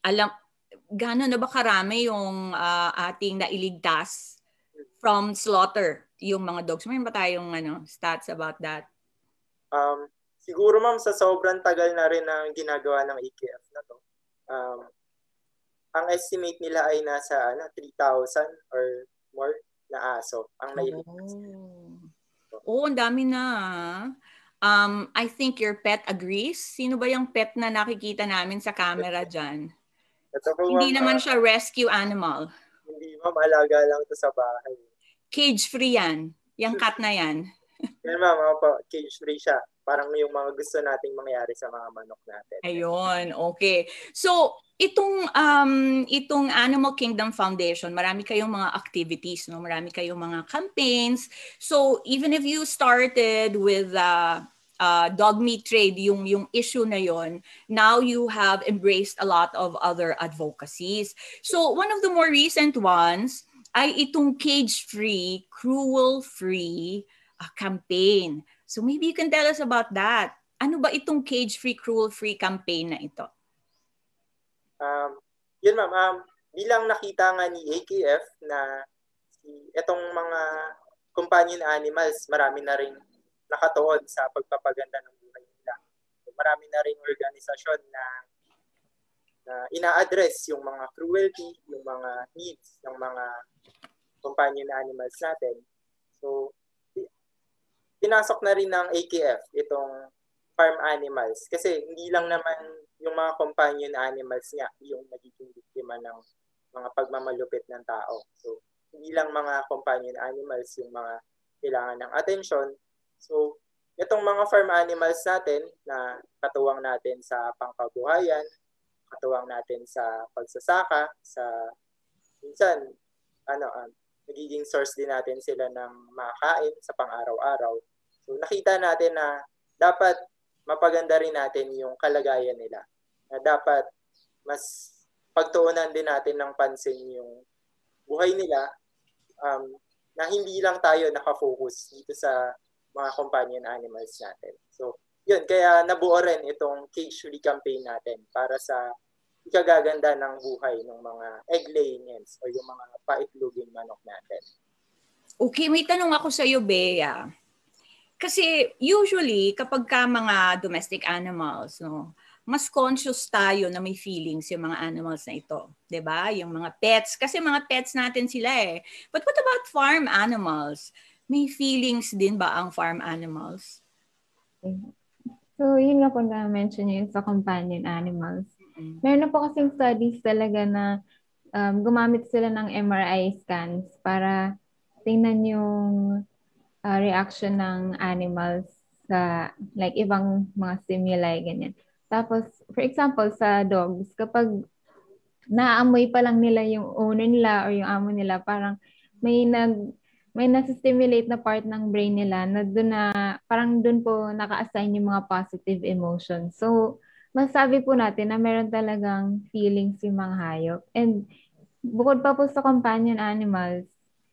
alam, gano'n na ba karami yung uh, ating nailigtas from slaughter, yung mga dogs? Mayroon ba tayong ano, stats about that? Um, siguro ma'am, sa sobrang tagal na rin ang ginagawa ng A K F na to, um, ang estimate nila ay nasa ano, three thousand or more na aso ang nailigtas. Oh, oh ang dami na. Um, I think your pet agrees. Sino ba yung pet na nakikita namin sa camera dyan? Ito po, Hindi ma'am, naman uh, siya rescue animal. Hindi ma'am, alaga lang to sa bahay. Cage-free yan. Yung cat na yan. Yan ma'am, opo, cage-free siya. Parang yung mga gusto nating mangyari sa mga manok natin. Ayun, okay. So, itong um itong Animal Kingdom Foundation, marami kayong mga activities, no? Marami kayong mga campaigns. So, even if you started with uh, uh dog meat trade, yung yung issue na yon, now you have embraced a lot of other advocacies. So, one of the more recent ones ay itong cage-free, cruel-free uh, campaign. So maybe you can tell us about that. Ano ba itong cage-free, cruel-free campaign na ito? Um, yun ma'am, um, bilang nakita nga ni A K F na si, itong mga companion animals, marami na rin nakatuon sa pagpapaganda ng buhay nila. So, marami na rin organisasyon na, na ina-address yung mga cruelty, yung mga needs ng mga companion animals natin. So, pinasok na rin ng A K F itong farm animals kasi hindi lang naman yung mga companion animals niya yung nagiging biktima ng mga pagmamalupit ng tao. So, hindi lang mga companion animals yung mga kailangan ng atensyon. So, itong mga farm animals natin na katuwang natin sa pangkabuhayan, katuwang natin sa pagsasaka, sa minsan, ano, um, nagiging source din natin sila ng makain sa pang-araw-araw. So nakita natin na dapat mapaganda rin natin yung kalagayan nila. Na dapat mas pagtuunan din natin ng pansin yung buhay nila um, na hindi lang tayo nakafocus dito sa mga companion animals natin. So yun, kaya nabuo rin itong cage-free campaign natin para sa ikagaganda ng buhay ng mga egg-laying hens o yung mga paitloging manok natin. Okay, may tanong ako sa iyo, Bea. Kasi usually, kapag ka mga domestic animals, no, mas conscious tayo na may feelings yung mga animals na ito. 'Di ba? Yung mga pets. Kasi mga pets natin sila eh. But what about farm animals? May feelings din ba ang farm animals? So, yun nga po na-mention yun sa companion animals. Mm-hmm. Meron na po kasing studies talaga na um, gumamit sila ng M R I scans para tingnan yung uh, reaction ng animals sa like ibang mga stimuli, ganyan. Tapos, for example, sa dogs, kapag naamoy pa lang nila yung owner nila or yung amo nila, parang may nag may nasa-stimulate na part ng brain nila na doon na parang doon po naka-assign yung mga positive emotions. So, masabi po natin na meron talagang feelings yung mga hayop. And bukod pa po sa companion animals,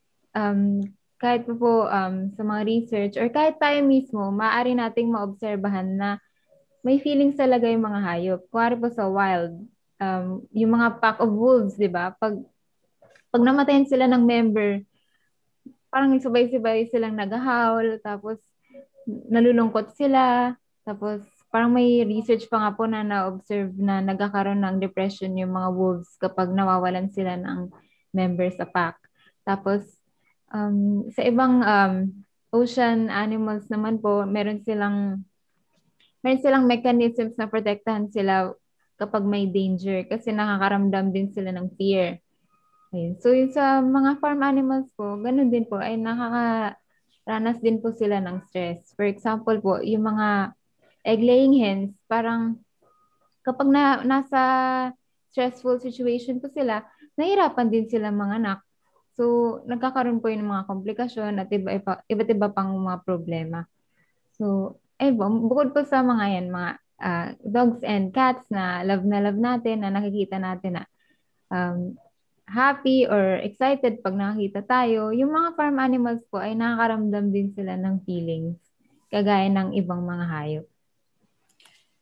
um, kahit po po um, sa mga research or kahit tayo mismo, maaari nating maobserbahan na may feelings talaga yung mga hayop. Kuwari po sa wild, um, yung mga pack of wolves, di ba? Pag, pag namatayan sila ng member, parang sabay-sabay silang nag-howl, tapos nalulungkot sila, tapos parang may research pa nga po na na-observe na nagkakaroon ng depression yung mga wolves kapag nawawalan sila ng member sa pack. Tapos, um, sa ibang um, ocean animals naman po, meron silang meron silang mechanisms na protektahan sila kapag may danger kasi nakakaramdam din sila ng fear. Ayun. So, yung sa mga farm animals po, ganun din po, ay nakakaranas din po sila ng stress. For example po, yung mga egg-laying hens, parang kapag na, nasa stressful situation po sila, nahirapan din sila mga anak. So, nagkakaroon po yung mga komplikasyon at iba, iba, iba't iba pang mga problema. So, ay bukod po sa mga yan, mga uh, dogs and cats na love na love natin, na nakikita natin na um, happy or excited pag nakakita tayo, yung mga farm animals po ay nakakaramdam din sila ng feelings, kagaya ng ibang mga hayop.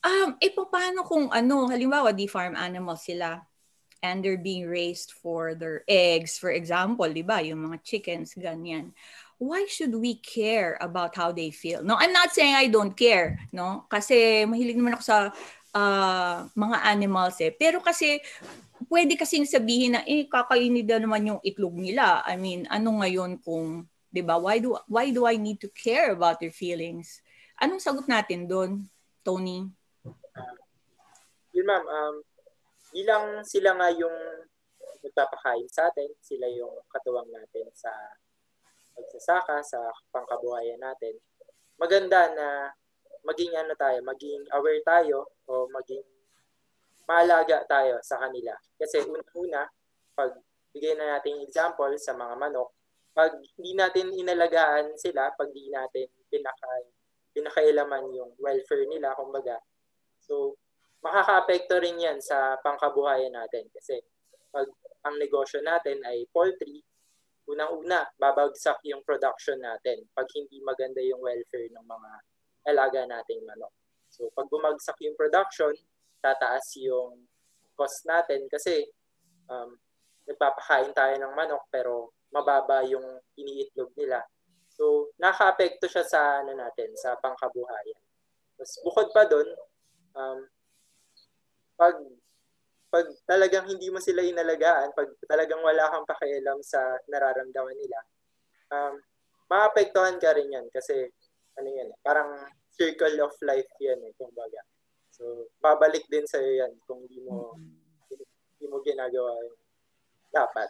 Um, eh, paano kung ano, halimbawa, di farm animals sila and they're being raised for their eggs, for example, di ba? Yung mga chickens, ganyan. Why should we care about how they feel? No, I'm not saying I don't care, no? Kasi mahilig naman ako sa uh, mga animals eh. Pero kasi, pwede kasing sabihin na, eh, kakainin na naman yung itlog nila. I mean, ano ngayon kung, di ba? Why do, why do I need to care about their feelings? Anong sagot natin doon, Tony? Uh, yun ma'am, um, bilang sila nga yung nagpapakain sa atin, sila yung katuwang natin sa pagsasaka, sa pangkabuhayan natin, maganda na maging ano tayo, maging aware tayo o maging maalaga tayo sa kanila. Kasi una-una, pag bigay na natin example sa mga manok, pag hindi natin inalagaan sila, pag hindi natin pinaka, pinakailaman yung welfare nila, kumbaga, so makaka-apekto rin yan sa pangkabuhayan natin. Kasi pag ang negosyo natin ay poultry, unang-una, babagsak yung production natin pag hindi maganda yung welfare ng mga alaga nating manok. So pag bumagsak yung production, tataas yung cost natin kasi um, nagpapakain tayo ng manok pero mababa yung iniitlog nila. So nakaka-apekto siya sa ano natin, sa pangkabuhayan. Tapos bukod pa doon, um, pag pag talagang hindi mo sila inalagaan, pag talagang wala kang pakialam sa nararamdaman nila, um, maapektuhan ka rin yan kasi ano yan, parang circle of life yan eh, kumbaga. So, babalik din sa'yo yan kung hindi mo, hindi mo ginagawa yung dapat.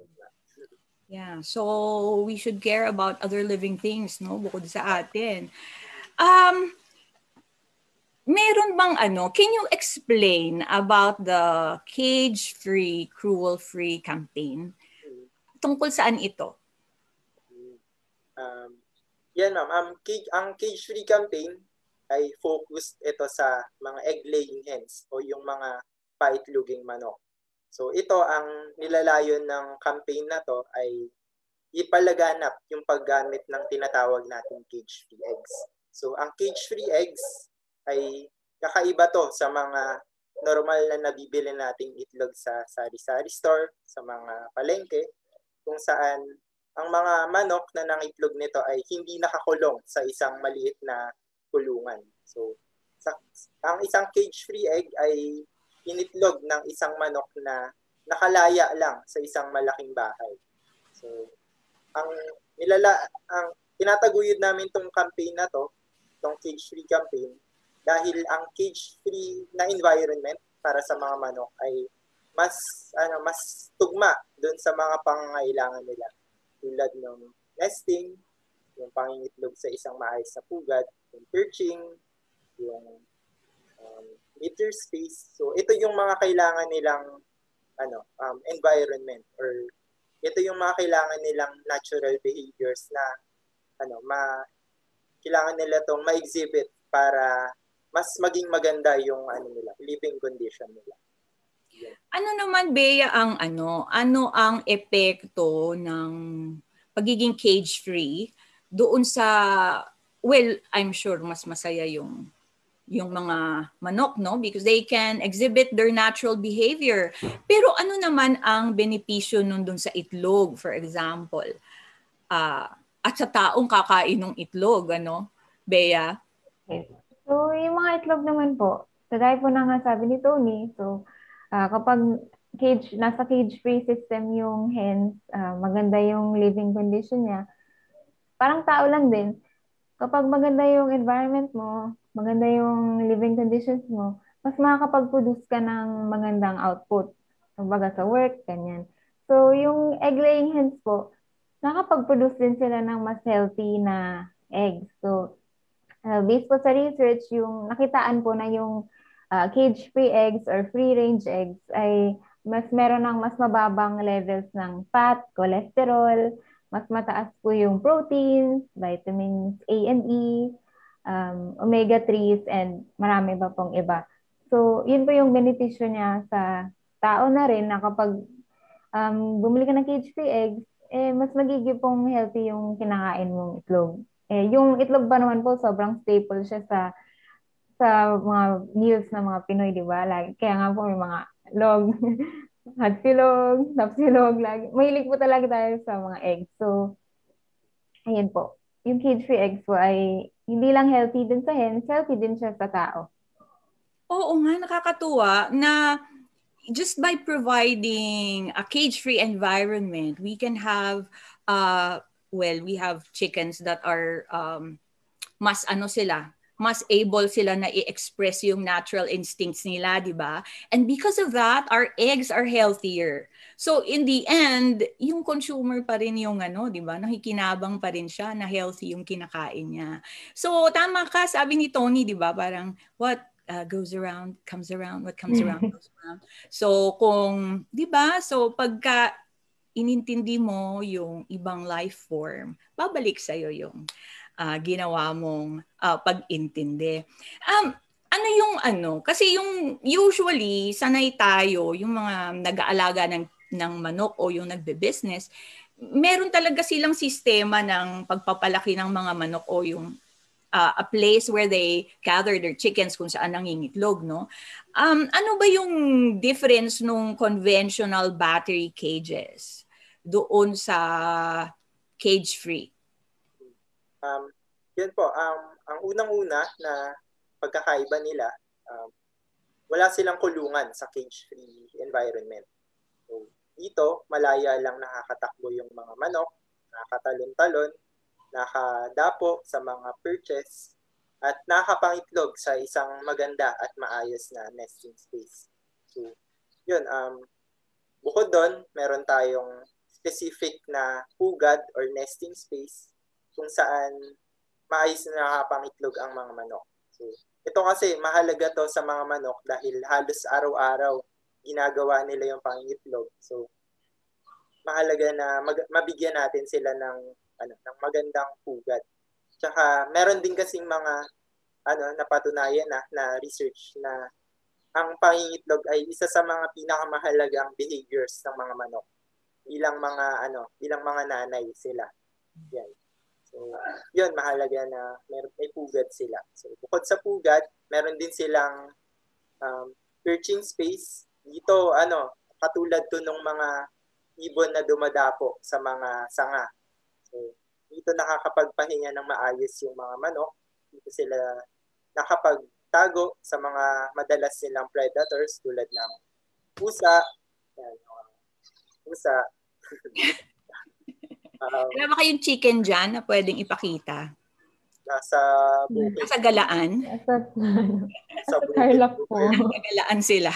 Yeah, so we should care about other living things, no? Bukod sa atin. Um, Meron bang ano, can you explain about the cage-free, cruel-free campaign? Tungkol saan ito? Um, yan ma'am, um, cage, ang cage-free campaign ay focused ito sa mga egg-laying hens o yung mga paitloging manok. So ito ang nilalayon ng campaign na to ay ipalaganap yung paggamit ng tinatawag nating cage-free eggs. So ang cage-free eggs ay kakaiba to sa mga normal na nabibili nating itlog sa sari-sari store, sa mga palengke, kung saan ang mga manok na nangitlog nito ay hindi nakakulong sa isang maliit na kulungan. So, sa, ang isang cage-free egg ay initlog ng isang manok na nakalaya lang sa isang malaking bahay. So, ang nilala ang tinataguyod namin tong campaign na to, tong cage-free campaign, dahil ang cage-free na environment para sa mga manok ay mas ano mas tugma doon sa mga pangangailangan nila, tulad ng nesting, yung pangingitlog sa isang maayos na pugad, yung perching, yung um, litter space. So ito yung mga kailangan nilang ano um, environment, or ito yung mga kailangan nilang natural behaviors na ano ma kailangan nila tong ma-exhibit para mas maging maganda yung ano nila, living condition nila. Yeah. Ano naman, Bea, ang ano, ano ang epekto ng pagiging cage-free doon sa, well, I'm sure mas masaya yung yung mga manok, no? Because they can exhibit their natural behavior. Pero ano naman ang benepisyo nun doon sa itlog, for example? Uh, at sa taong kakain ng itlog, ano, Bea? Okay. So, yung mga itlog naman po, kagaya po na nga sabi ni Tony, so, uh, kapag cage, nasa cage-free system yung hens, uh, maganda yung living condition niya, parang tao lang din. Kapag maganda yung environment mo, maganda yung living conditions mo, mas makakapag-produce ka ng magandang output. Kumbaga sa work, ganyan. So, yung egg-laying hens po, nakapag-produce din sila ng mas healthy na eggs. So, Uh, based po sa research, yung nakitaan po na yung uh, cage-free eggs or free-range eggs ay mas meron ng mas mababang levels ng fat, cholesterol, mas mataas po yung proteins, vitamins A and E, um, omega threes, and marami pa pong iba. So, yun po yung benepisyo niya sa tao na rin na kapag um, bumili ka ng cage-free eggs, eh, mas magiging pong healthy yung kinakain mong itlog. Eh, yung itlog ba naman po, sobrang staple siya sa sa mga meals ng mga Pinoy, di ba? Lagi, kaya nga po may mga log, hot silog, tap silog, lagi. Mahilig po talaga tayo sa mga eggs. So, ayun po. Yung cage-free eggs po ay hindi lang healthy din sa hens, healthy din siya sa tao. Oo nga, nakakatuwa na just by providing a cage-free environment, we can have, uh, well, we have chickens that are um, mas ano sila, mas able sila na i-express yung natural instincts nila, di ba? And because of that, our eggs are healthier. So in the end, yung consumer pa rin yung ano, di ba? Nakikinabang pa rin siya na healthy yung kinakain niya. So tama ka, sabi ni Tony, di ba? Parang what uh, goes around, comes around, what comes around, goes around. So kung, di ba? So pagka inintindi mo yung ibang life form, babalik sa'yo yung Uh, ginawa mong uh, pag-intindi. Um, ano yung ano? Kasi yung usually, sanay tayo, yung mga nag-aalaga ng, ng manok o yung nagbe-business, meron talaga silang sistema ng pagpapalaki ng mga manok o yung uh, a place where they gather their chickens kung saan nangingitlog, no? Um, ano ba yung difference nung conventional battery cages doon sa cage-free? Um, yun po, um, ang unang-una na pagkakaiba nila, um, wala silang kulungan sa cage-free environment. So, dito, malaya lang nakakatakbo yung mga manok, nakakatalon-talon, nakadapo sa mga perches, at nakapangitlog sa isang maganda at maayos na nesting space. So, yun, um, bukod doon, meron tayong specific na pugad or nesting space kung saan maayos na nakapangitlog ang mga manok. So, ito kasi mahalaga to sa mga manok dahil halos araw-araw ginagawa nila yung pangingitlog. So, mahalaga na mag- mabigyan natin sila ng ano, ng magandang pugad. Tsaka meron din kasing mga ano napatunayan na na research na ang pangingitlog ay isa sa mga pinakamahalagang behaviors ng mga manok. Ilang mga ano, ilang mga nanay sila. Yan. So, yun, mahalaga na may, may pugad sila. So, bukod sa pugad, meron din silang um, perching space. Dito, ano, katulad to ng mga ibon na dumadapo sa mga sanga. So, dito nakakapagpahinga ng maayos yung mga manok. Dito sila nakapagtago sa mga madalas nilang predators tulad ng pusa. Yan, pusa. Um, Wala ba kayong chicken dyan na pwedeng ipakita? Nasa bukid. Nasa galaan? Nasa, nasa Carlock po. Nasa galaan sila.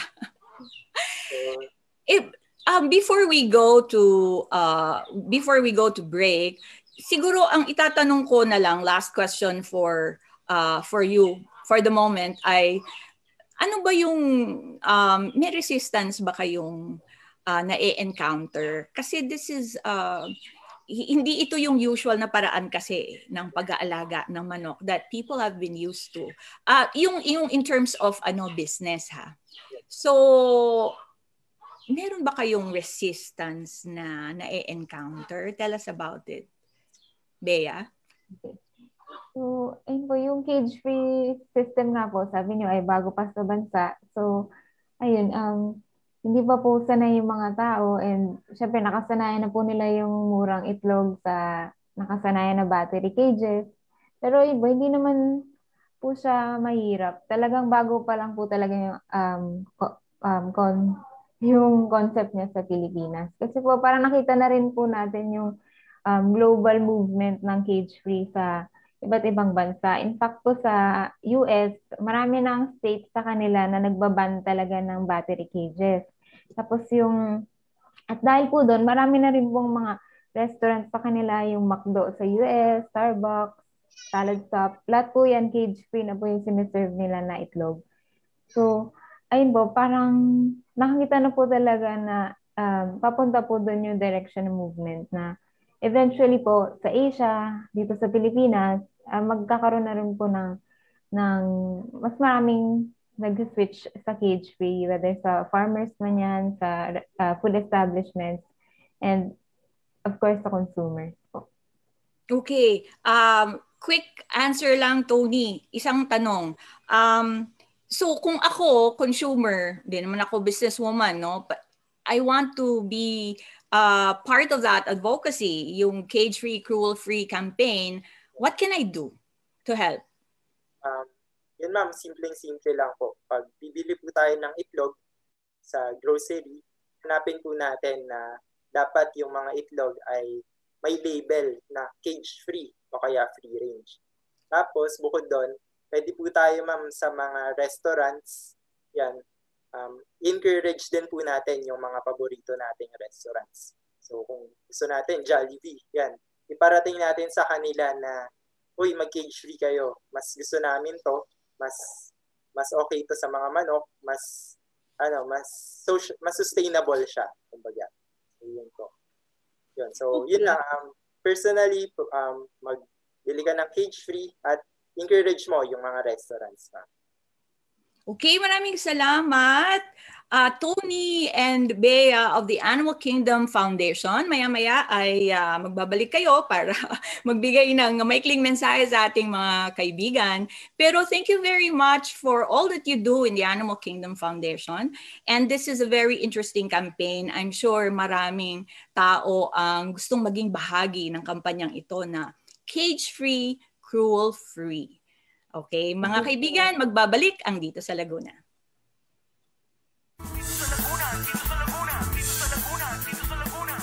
If, um, before we go to uh, before we go to break, siguro ang itatanong ko na lang, last question for uh, for you for the moment ay ano ba yung um, may resistance ba kayong uh, na-encounter? Kasi this is uh, hindi ito yung usual na paraan kasi ng pag-aalaga ng manok that people have been used to. Uh, yung, yung in terms of ano business ha. So, meron ba kayong resistance na na-encounter? Tell us about it. Bea? So, ayun po, yung cage-free system nga po, sabi niyo ay bago pa sa bansa. So, ayun, um, hindi pa po sanay yung mga tao and syempre nakasanayan na po nila yung murang itlog sa nakasanayan na battery cages. Pero iba, hindi naman po siya mahirap. Talagang bago pa lang po talaga yung, um, um, con, yung concept niya sa Pilipinas. Kasi po parang nakita na rin po natin yung um, global movement ng cage-free sa iba't ibang bansa. In fact po sa U S, marami ng states sa kanila na nagbaban talaga ng battery cages. Tapos yung, at dahil po doon, marami na rin pong mga restaurants sa kanila, yung McDo sa U S, Starbucks, Salad Stop, lahat po yan cage-free na po yung siniserve nila na itlog. So, ayun po, parang nakakita na po talaga na um, papunta po doon yung direction ng movement na eventually po sa Asia, dito sa Pilipinas, uh, magkakaroon na rin po ng, ng mas maraming nag-switch sa cage-free, whether sa farmers man yan, sa uh, food establishments, and of course sa consumers po. Okay. Um, quick answer lang, Tony. Isang tanong. Um, so kung ako, consumer, di naman ako businesswoman, no? But I want to be uh, part of that advocacy, yung cage-free, cruel-free campaign. What can I do to help? Um, yun ma'am, simpleng-simple lang po. Pag bibili po tayo ng itlog sa grocery, hanapin po natin na dapat yung mga itlog ay may label na cage-free o kaya free range. Tapos, bukod doon, pwede po tayo ma'am sa mga restaurants, yan, um, encourage din po natin yung mga paborito nating restaurants. So, kung gusto natin, Jollibee, yan, iparating natin sa kanila na, uy, mag-cage-free kayo. Mas gusto namin to, mas mas okay to sa mga manok, mas, ano, mas, social, mas sustainable siya, kumbaga. So, yun po. Yun. So, yun lang. Um, personally, um, magbili ka ng cage-free at encourage mo yung mga restaurants na. Okay, maraming salamat. Uh, Tony and Bea of the Animal Kingdom Foundation. Maya-maya ay uh, magbabalik kayo para magbigay ng maikling mensahe sa ating mga kaibigan. Pero thank you very much for all that you do in the Animal Kingdom Foundation. And this is a very interesting campaign. I'm sure maraming tao ang gustong maging bahagi ng kampanyang ito na cage-free, cruel-free. Okay, mga kaibigan, magbabalik ang Dito sa Laguna. Dito sa Laguna, dito sa Laguna, dito sa Laguna, dito sa Laguna.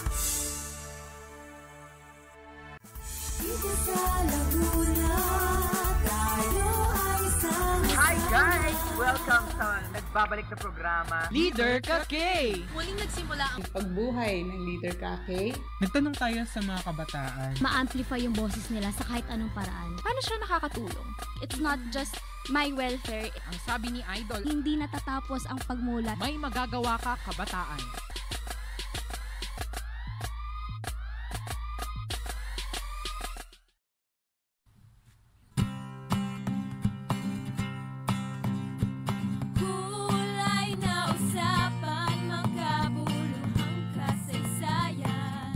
Dito sa Laguna, tayo ay sama. Hi guys! Welcome sa nagbabalik na programa. Leader ka, K! Muling nagsimula ang Pagbuhay ng Leader ka, K. Nagtanong tayo sa mga kabataan. Ma-amplify yung boses nila sa kahit anong paraan. Paano siya nakakatulong? It's not just my welfare. Ang sabi ni Idol, Hindi natatapos ang pagmulat. may magagawa ka, kabataan. kulay na usapan, magkabuluhang kasaysayan.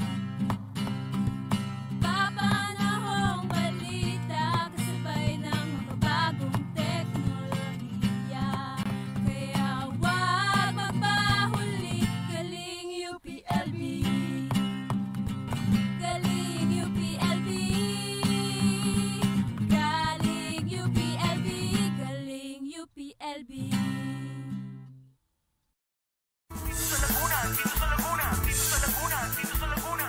Papanahong balita, kasabay ng mababagong teknolohiya. Kaya wag magpahuli, galing U P L B. Galing U P L B. Galing U P L B. Galing U P L B. Dito sa Laguna, dito sa Laguna, dito sa Laguna, dito sa Laguna.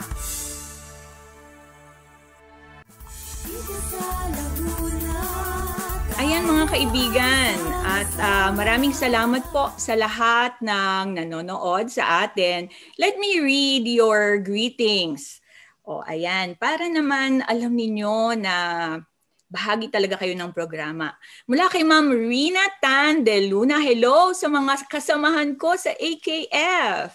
Dito sa Laguna. Ayan mga kaibigan, at uh, maraming salamat po sa lahat ng nanonood sa atin. Let me read your greetings. O ayan, para naman alam ninyo na bahagi talaga kayo ng programa. Mula kay Ma'am Rina Tan de Luna, hello sa mga kasamahan ko sa A K F.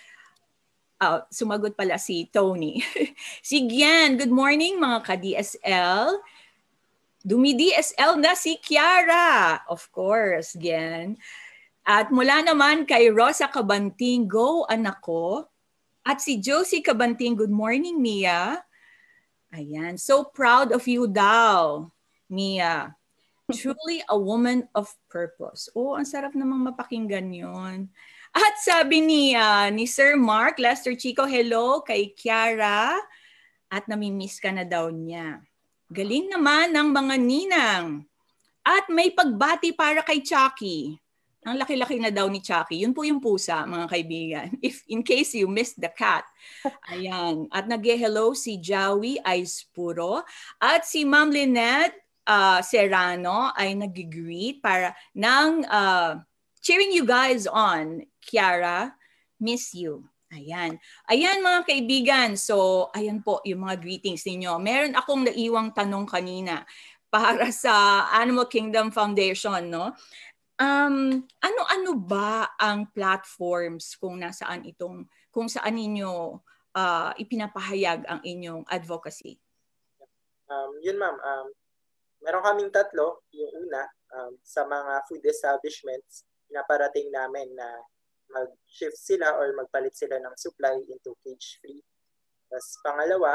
Oh, sumagot pala si Tony. Si Gian, good morning mga ka-D S L. Dumi-D S L na si Kiara. Of course, Gian. At mula naman kay Rosa Cabanting, go anak ko. At si Josie Cabanting, good morning Mia. Ayan, so proud of you daw, Mia. Truly a woman of purpose. Oh, ang sarap namang mapakinggan yun. At sabi ni, uh, ni Sir Mark Lester Chico, hello kay Kiara. At namimiss ka na daw niya. Galing naman ng mga ninang. At may pagbati para kay Chucky. Ang laki-laki na daw ni Chucky. Yun po yung pusa, mga kaibigan. If in case you missed the cat. Ayan. At nag-hello si Jawi Aispuro. At si Ma'am Lynette uh, Serrano ay nag-greet para ng uh, cheering you guys on. Kiara, miss you. Ayan. Ayan mga kaibigan. So, ayan po yung mga greetings ninyo. Meron akong naiwang tanong kanina para sa Animal Kingdom Foundation, no? Um, ano-ano ba ang platforms kung nasaan itong, kung saan ninyo uh, ipinapahayag ang inyong advocacy? Um, yun ma'am, um, meron kaming tatlo. Yung una, um, sa mga food establishments, pinaparating namin na mag-shift sila or magpalit sila ng supply into cage-free. Tapos pangalawa,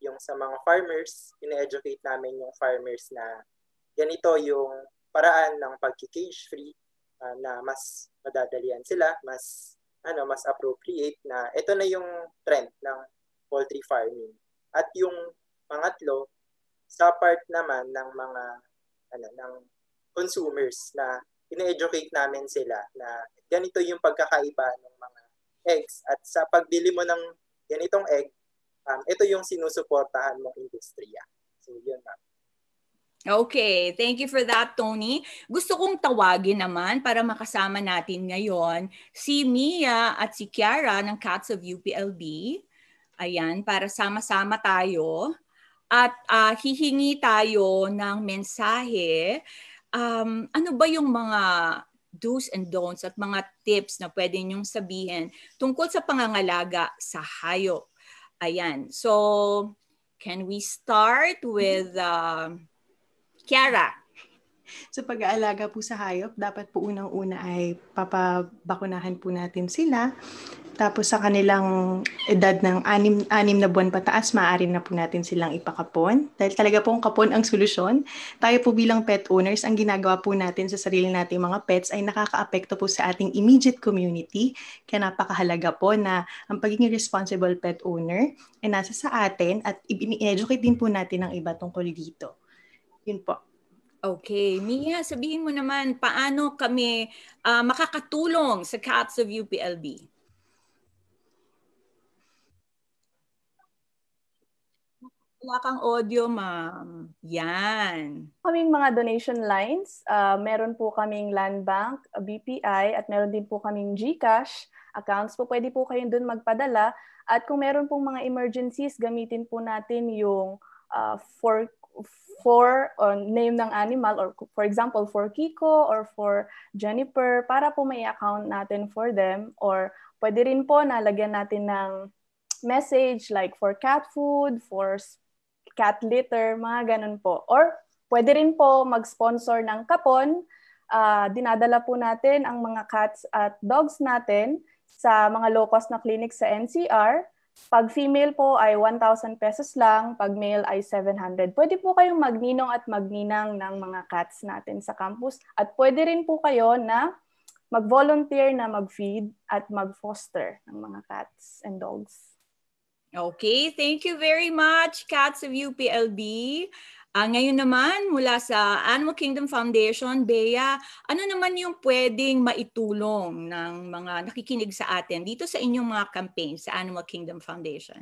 yung sa mga farmers, ine-educate namin yung farmers na ganito yung paraan ng pagki-cage free, uh, na mas madadalian sila, mas ano, mas appropriate, na ito na yung trend ng poultry farming. At yung pangatlo, sa part naman ng mga ano, ng consumers, na ine-educate namin sila na ganito yung pagkakaiba ng mga eggs, at sa pagbili mo ng ganitong egg, um, ito yung sinusuportahan mong industriya. So yun na. Okay, thank you for that, Tony. Gusto kong tawagin naman para makasama natin ngayon si Mia at si Kiara ng Cats of U P L B. Ayan, para sama-sama tayo at uh, hihingi tayo ng mensahe. Um, ano ba yung mga do's and don'ts at mga tips na pwede niyong sabihin tungkol sa pangangalaga sa hayop? Ayan, so can we start with... Uh, Kiara. Sa pag-aalaga po sa hayop, dapat po unang-una ay papabakunahan po natin sila. Tapos sa kanilang edad ng anim, anim na buwan pataas, maaari na po natin silang ipakapon. Dahil talaga po ang kapon ang solusyon. Tayo po bilang pet owners, ang ginagawa po natin sa sarili nating mga pets ay nakaka-apekto po sa ating immediate community. Kaya napakahalaga po na ang pagiging responsible pet owner ay nasa sa atin at i-educate din po natin ang iba tungkol dito. Yun po. Okay. Mia, sabihin mo naman, paano kami uh, makakatulong sa Cats of U P L B? Wala kang audio, ma'am. Yan. Kaming mga donation lines, uh, meron po kaming Land Bank, B P I, at meron din po kaming GCash accounts po. Pwede po kayong dun magpadala. At kung meron pong mga emergencies, gamitin po natin yung uh, for for or name ng animal, or for example for Kiko or for Jennifer, para po may account natin for them. Or pwede rin po nalagyan natin ng message like for cat food, for cat litter, mga ganun po. Or pwede rin po mag-sponsor ng kapon. Uh, dinadala po natin ang mga cats at dogs natin sa mga low-cost na clinic sa N C R. Pag female po ay one thousand pesos lang, pag male ay seven hundred. Pwede po kayong magninong at magninang ng mga cats natin sa campus. At pwede rin po kayo na mag-volunteer na mag-feed at mag-foster ng mga cats and dogs. Okay, thank you very much, Cats of U P L B. Uh, ngayon naman, mula sa Animal Kingdom Foundation, Bea, ano naman yung pwedeng maitulong ng mga nakikinig sa atin dito sa inyong mga campaign sa Animal Kingdom Foundation?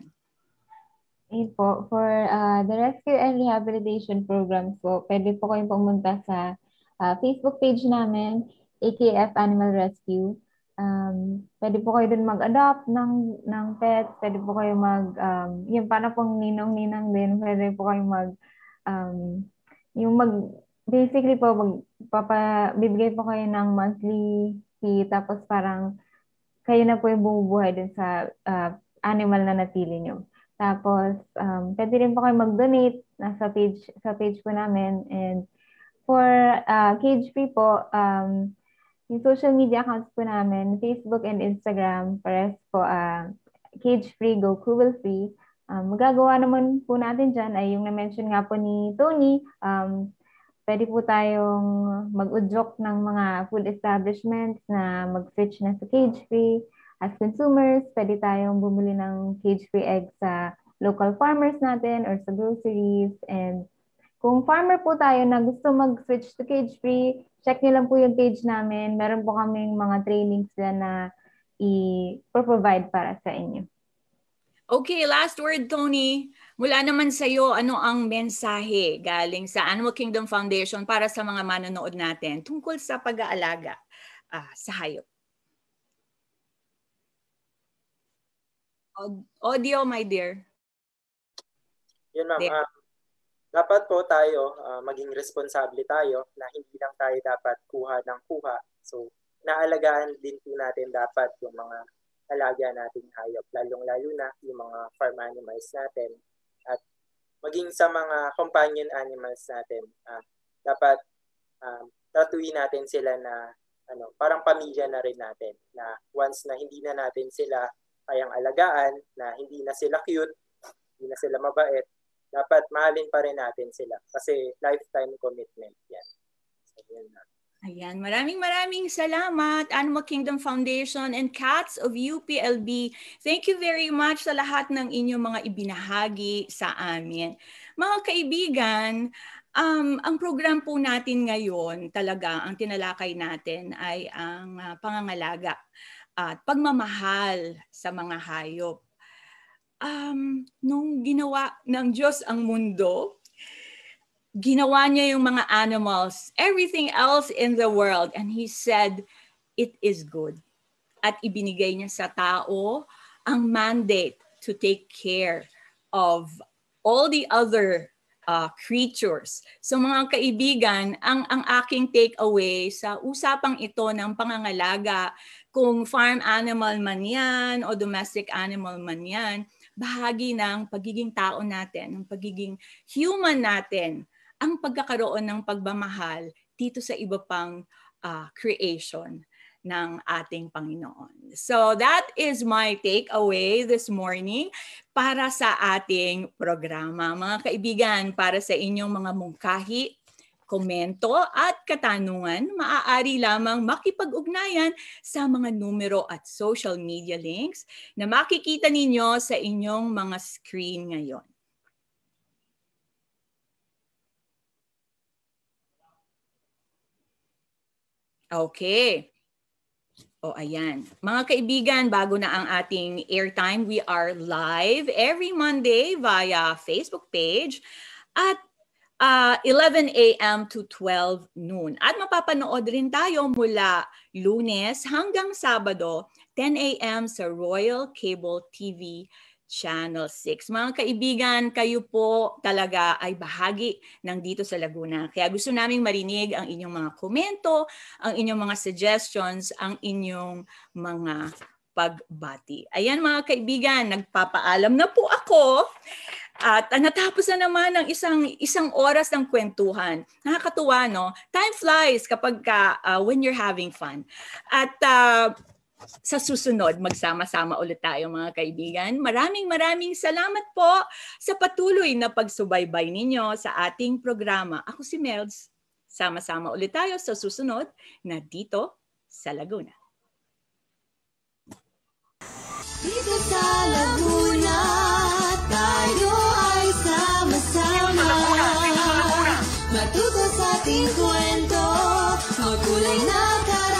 Okay po, for uh, the rescue and rehabilitation programs po, pwede po kayong pumunta sa uh, Facebook page namin, A K F Animal Rescue. Um, pwede po kayo dun mag-adopt ng, ng pets, pwede po kayo mag, um, yung paano pong ninong-ninang din, pwede po kayo mag, um, yung mag, basically po, mag, papa, bibigay po kayo ng monthly fee, tapos parang kayo na po yung bumubuhay dun sa uh, animal na napili nyo. Tapos, um, pwede rin po kayo mag-donate nasa page, sa page po namin. And for uh, cage free po, um, yung social media accounts po namin, Facebook and Instagram, pares po, uh, cage free, go cruel free. Um, magagawa naman po natin dyan ay yung na-mention nga po ni Tony, um, pwede po tayong mag-udyok ng mga food establishments na mag-switch na sa cage free. As consumers, pwede tayong bumili ng cage free eggs sa local farmers natin or sa groceries. And kung farmer po tayo na gusto mag-switch to cage free, check nyo lang po yung page namin. Meron po kaming mga trainings dyan na i-provide para sa inyo. Okay, last word, Tony. Mula naman sa iyo, ano ang mensahe galing sa Animal Kingdom Foundation para sa mga manonood natin tungkol sa pag-aalaga uh, sa hayop? Audio, my dear. Yun, ma'am. Uh, dapat po tayo, uh, maging responsable tayo na hindi lang tayo dapat kuha ng kuha. So, naalagaan din po natin dapat yung mga alaga nating hayop, lalong-lalo na yung mga farm animals natin. At maging sa mga companion animals natin, uh, dapat uh, tatuin natin sila na ano, parang pamilya na rin natin. Na once na hindi na natin sila kayang alagaan, na hindi na sila cute, hindi na sila mabait, dapat mahalin pa rin natin sila kasi lifetime commitment yan. So, yan na. Ayan, maraming maraming salamat Animal Kingdom Foundation and Cats of U P L B. Thank you very much sa lahat ng inyong mga ibinahagi sa amin. Mga kaibigan, um, ang program po natin ngayon talaga, ang tinalakay natin ay ang uh, pangangalaga at pagmamahal sa mga hayop. Um, nung ginawa ng Diyos ang mundo, ginawa niya yung mga animals, everything else in the world, and He said, it is good. At ibinigay niya sa tao ang mandate to take care of all the other uh, creatures. So mga kaibigan, ang, ang aking takeaway sa usapang ito ng pangangalaga, kung farm animal man yan o domestic animal man yan, bahagi ng pagiging tao natin, ng pagiging human natin, ang pagkakaroon ng pagmamahal dito sa iba pang uh, creation ng ating Panginoon. So that is my takeaway this morning para sa ating programa. Mga kaibigan, para sa inyong mga mungkahi, komento at katanungan, maaari lamang makipag-ugnayan sa mga numero at social media links na makikita ninyo sa inyong mga screen ngayon. Okay. O ayan. Mga kaibigan, bago na ang ating airtime, we are live every Monday via Facebook page at uh, eleven a m to twelve noon. At mapapanood rin tayo mula Lunes hanggang Sabado, ten a m sa Royal Cable T V Channel six. Mga kaibigan, kayo po talaga ay bahagi ng Dito sa Laguna. Kaya gusto naming marinig ang inyong mga komento, ang inyong mga suggestions, ang inyong mga pagbati. Ayan mga kaibigan, nagpapaalam na po ako. At uh, natapos na naman ang isang isang oras ng kwentuhan. Nakakatuwa, no? Time flies kapag ka, uh, when you're having fun. At uh, sa susunod, magsama-sama ulit tayo mga kaibigan. Maraming maraming salamat po sa patuloy na pagsubaybay ninyo sa ating programa. Ako si Melds. Sama-sama ulit tayo sa susunod na Dito sa Laguna. Dito sa Laguna, tayo ay sama-sama. Matuto sa ating kwento, magkulay na karami.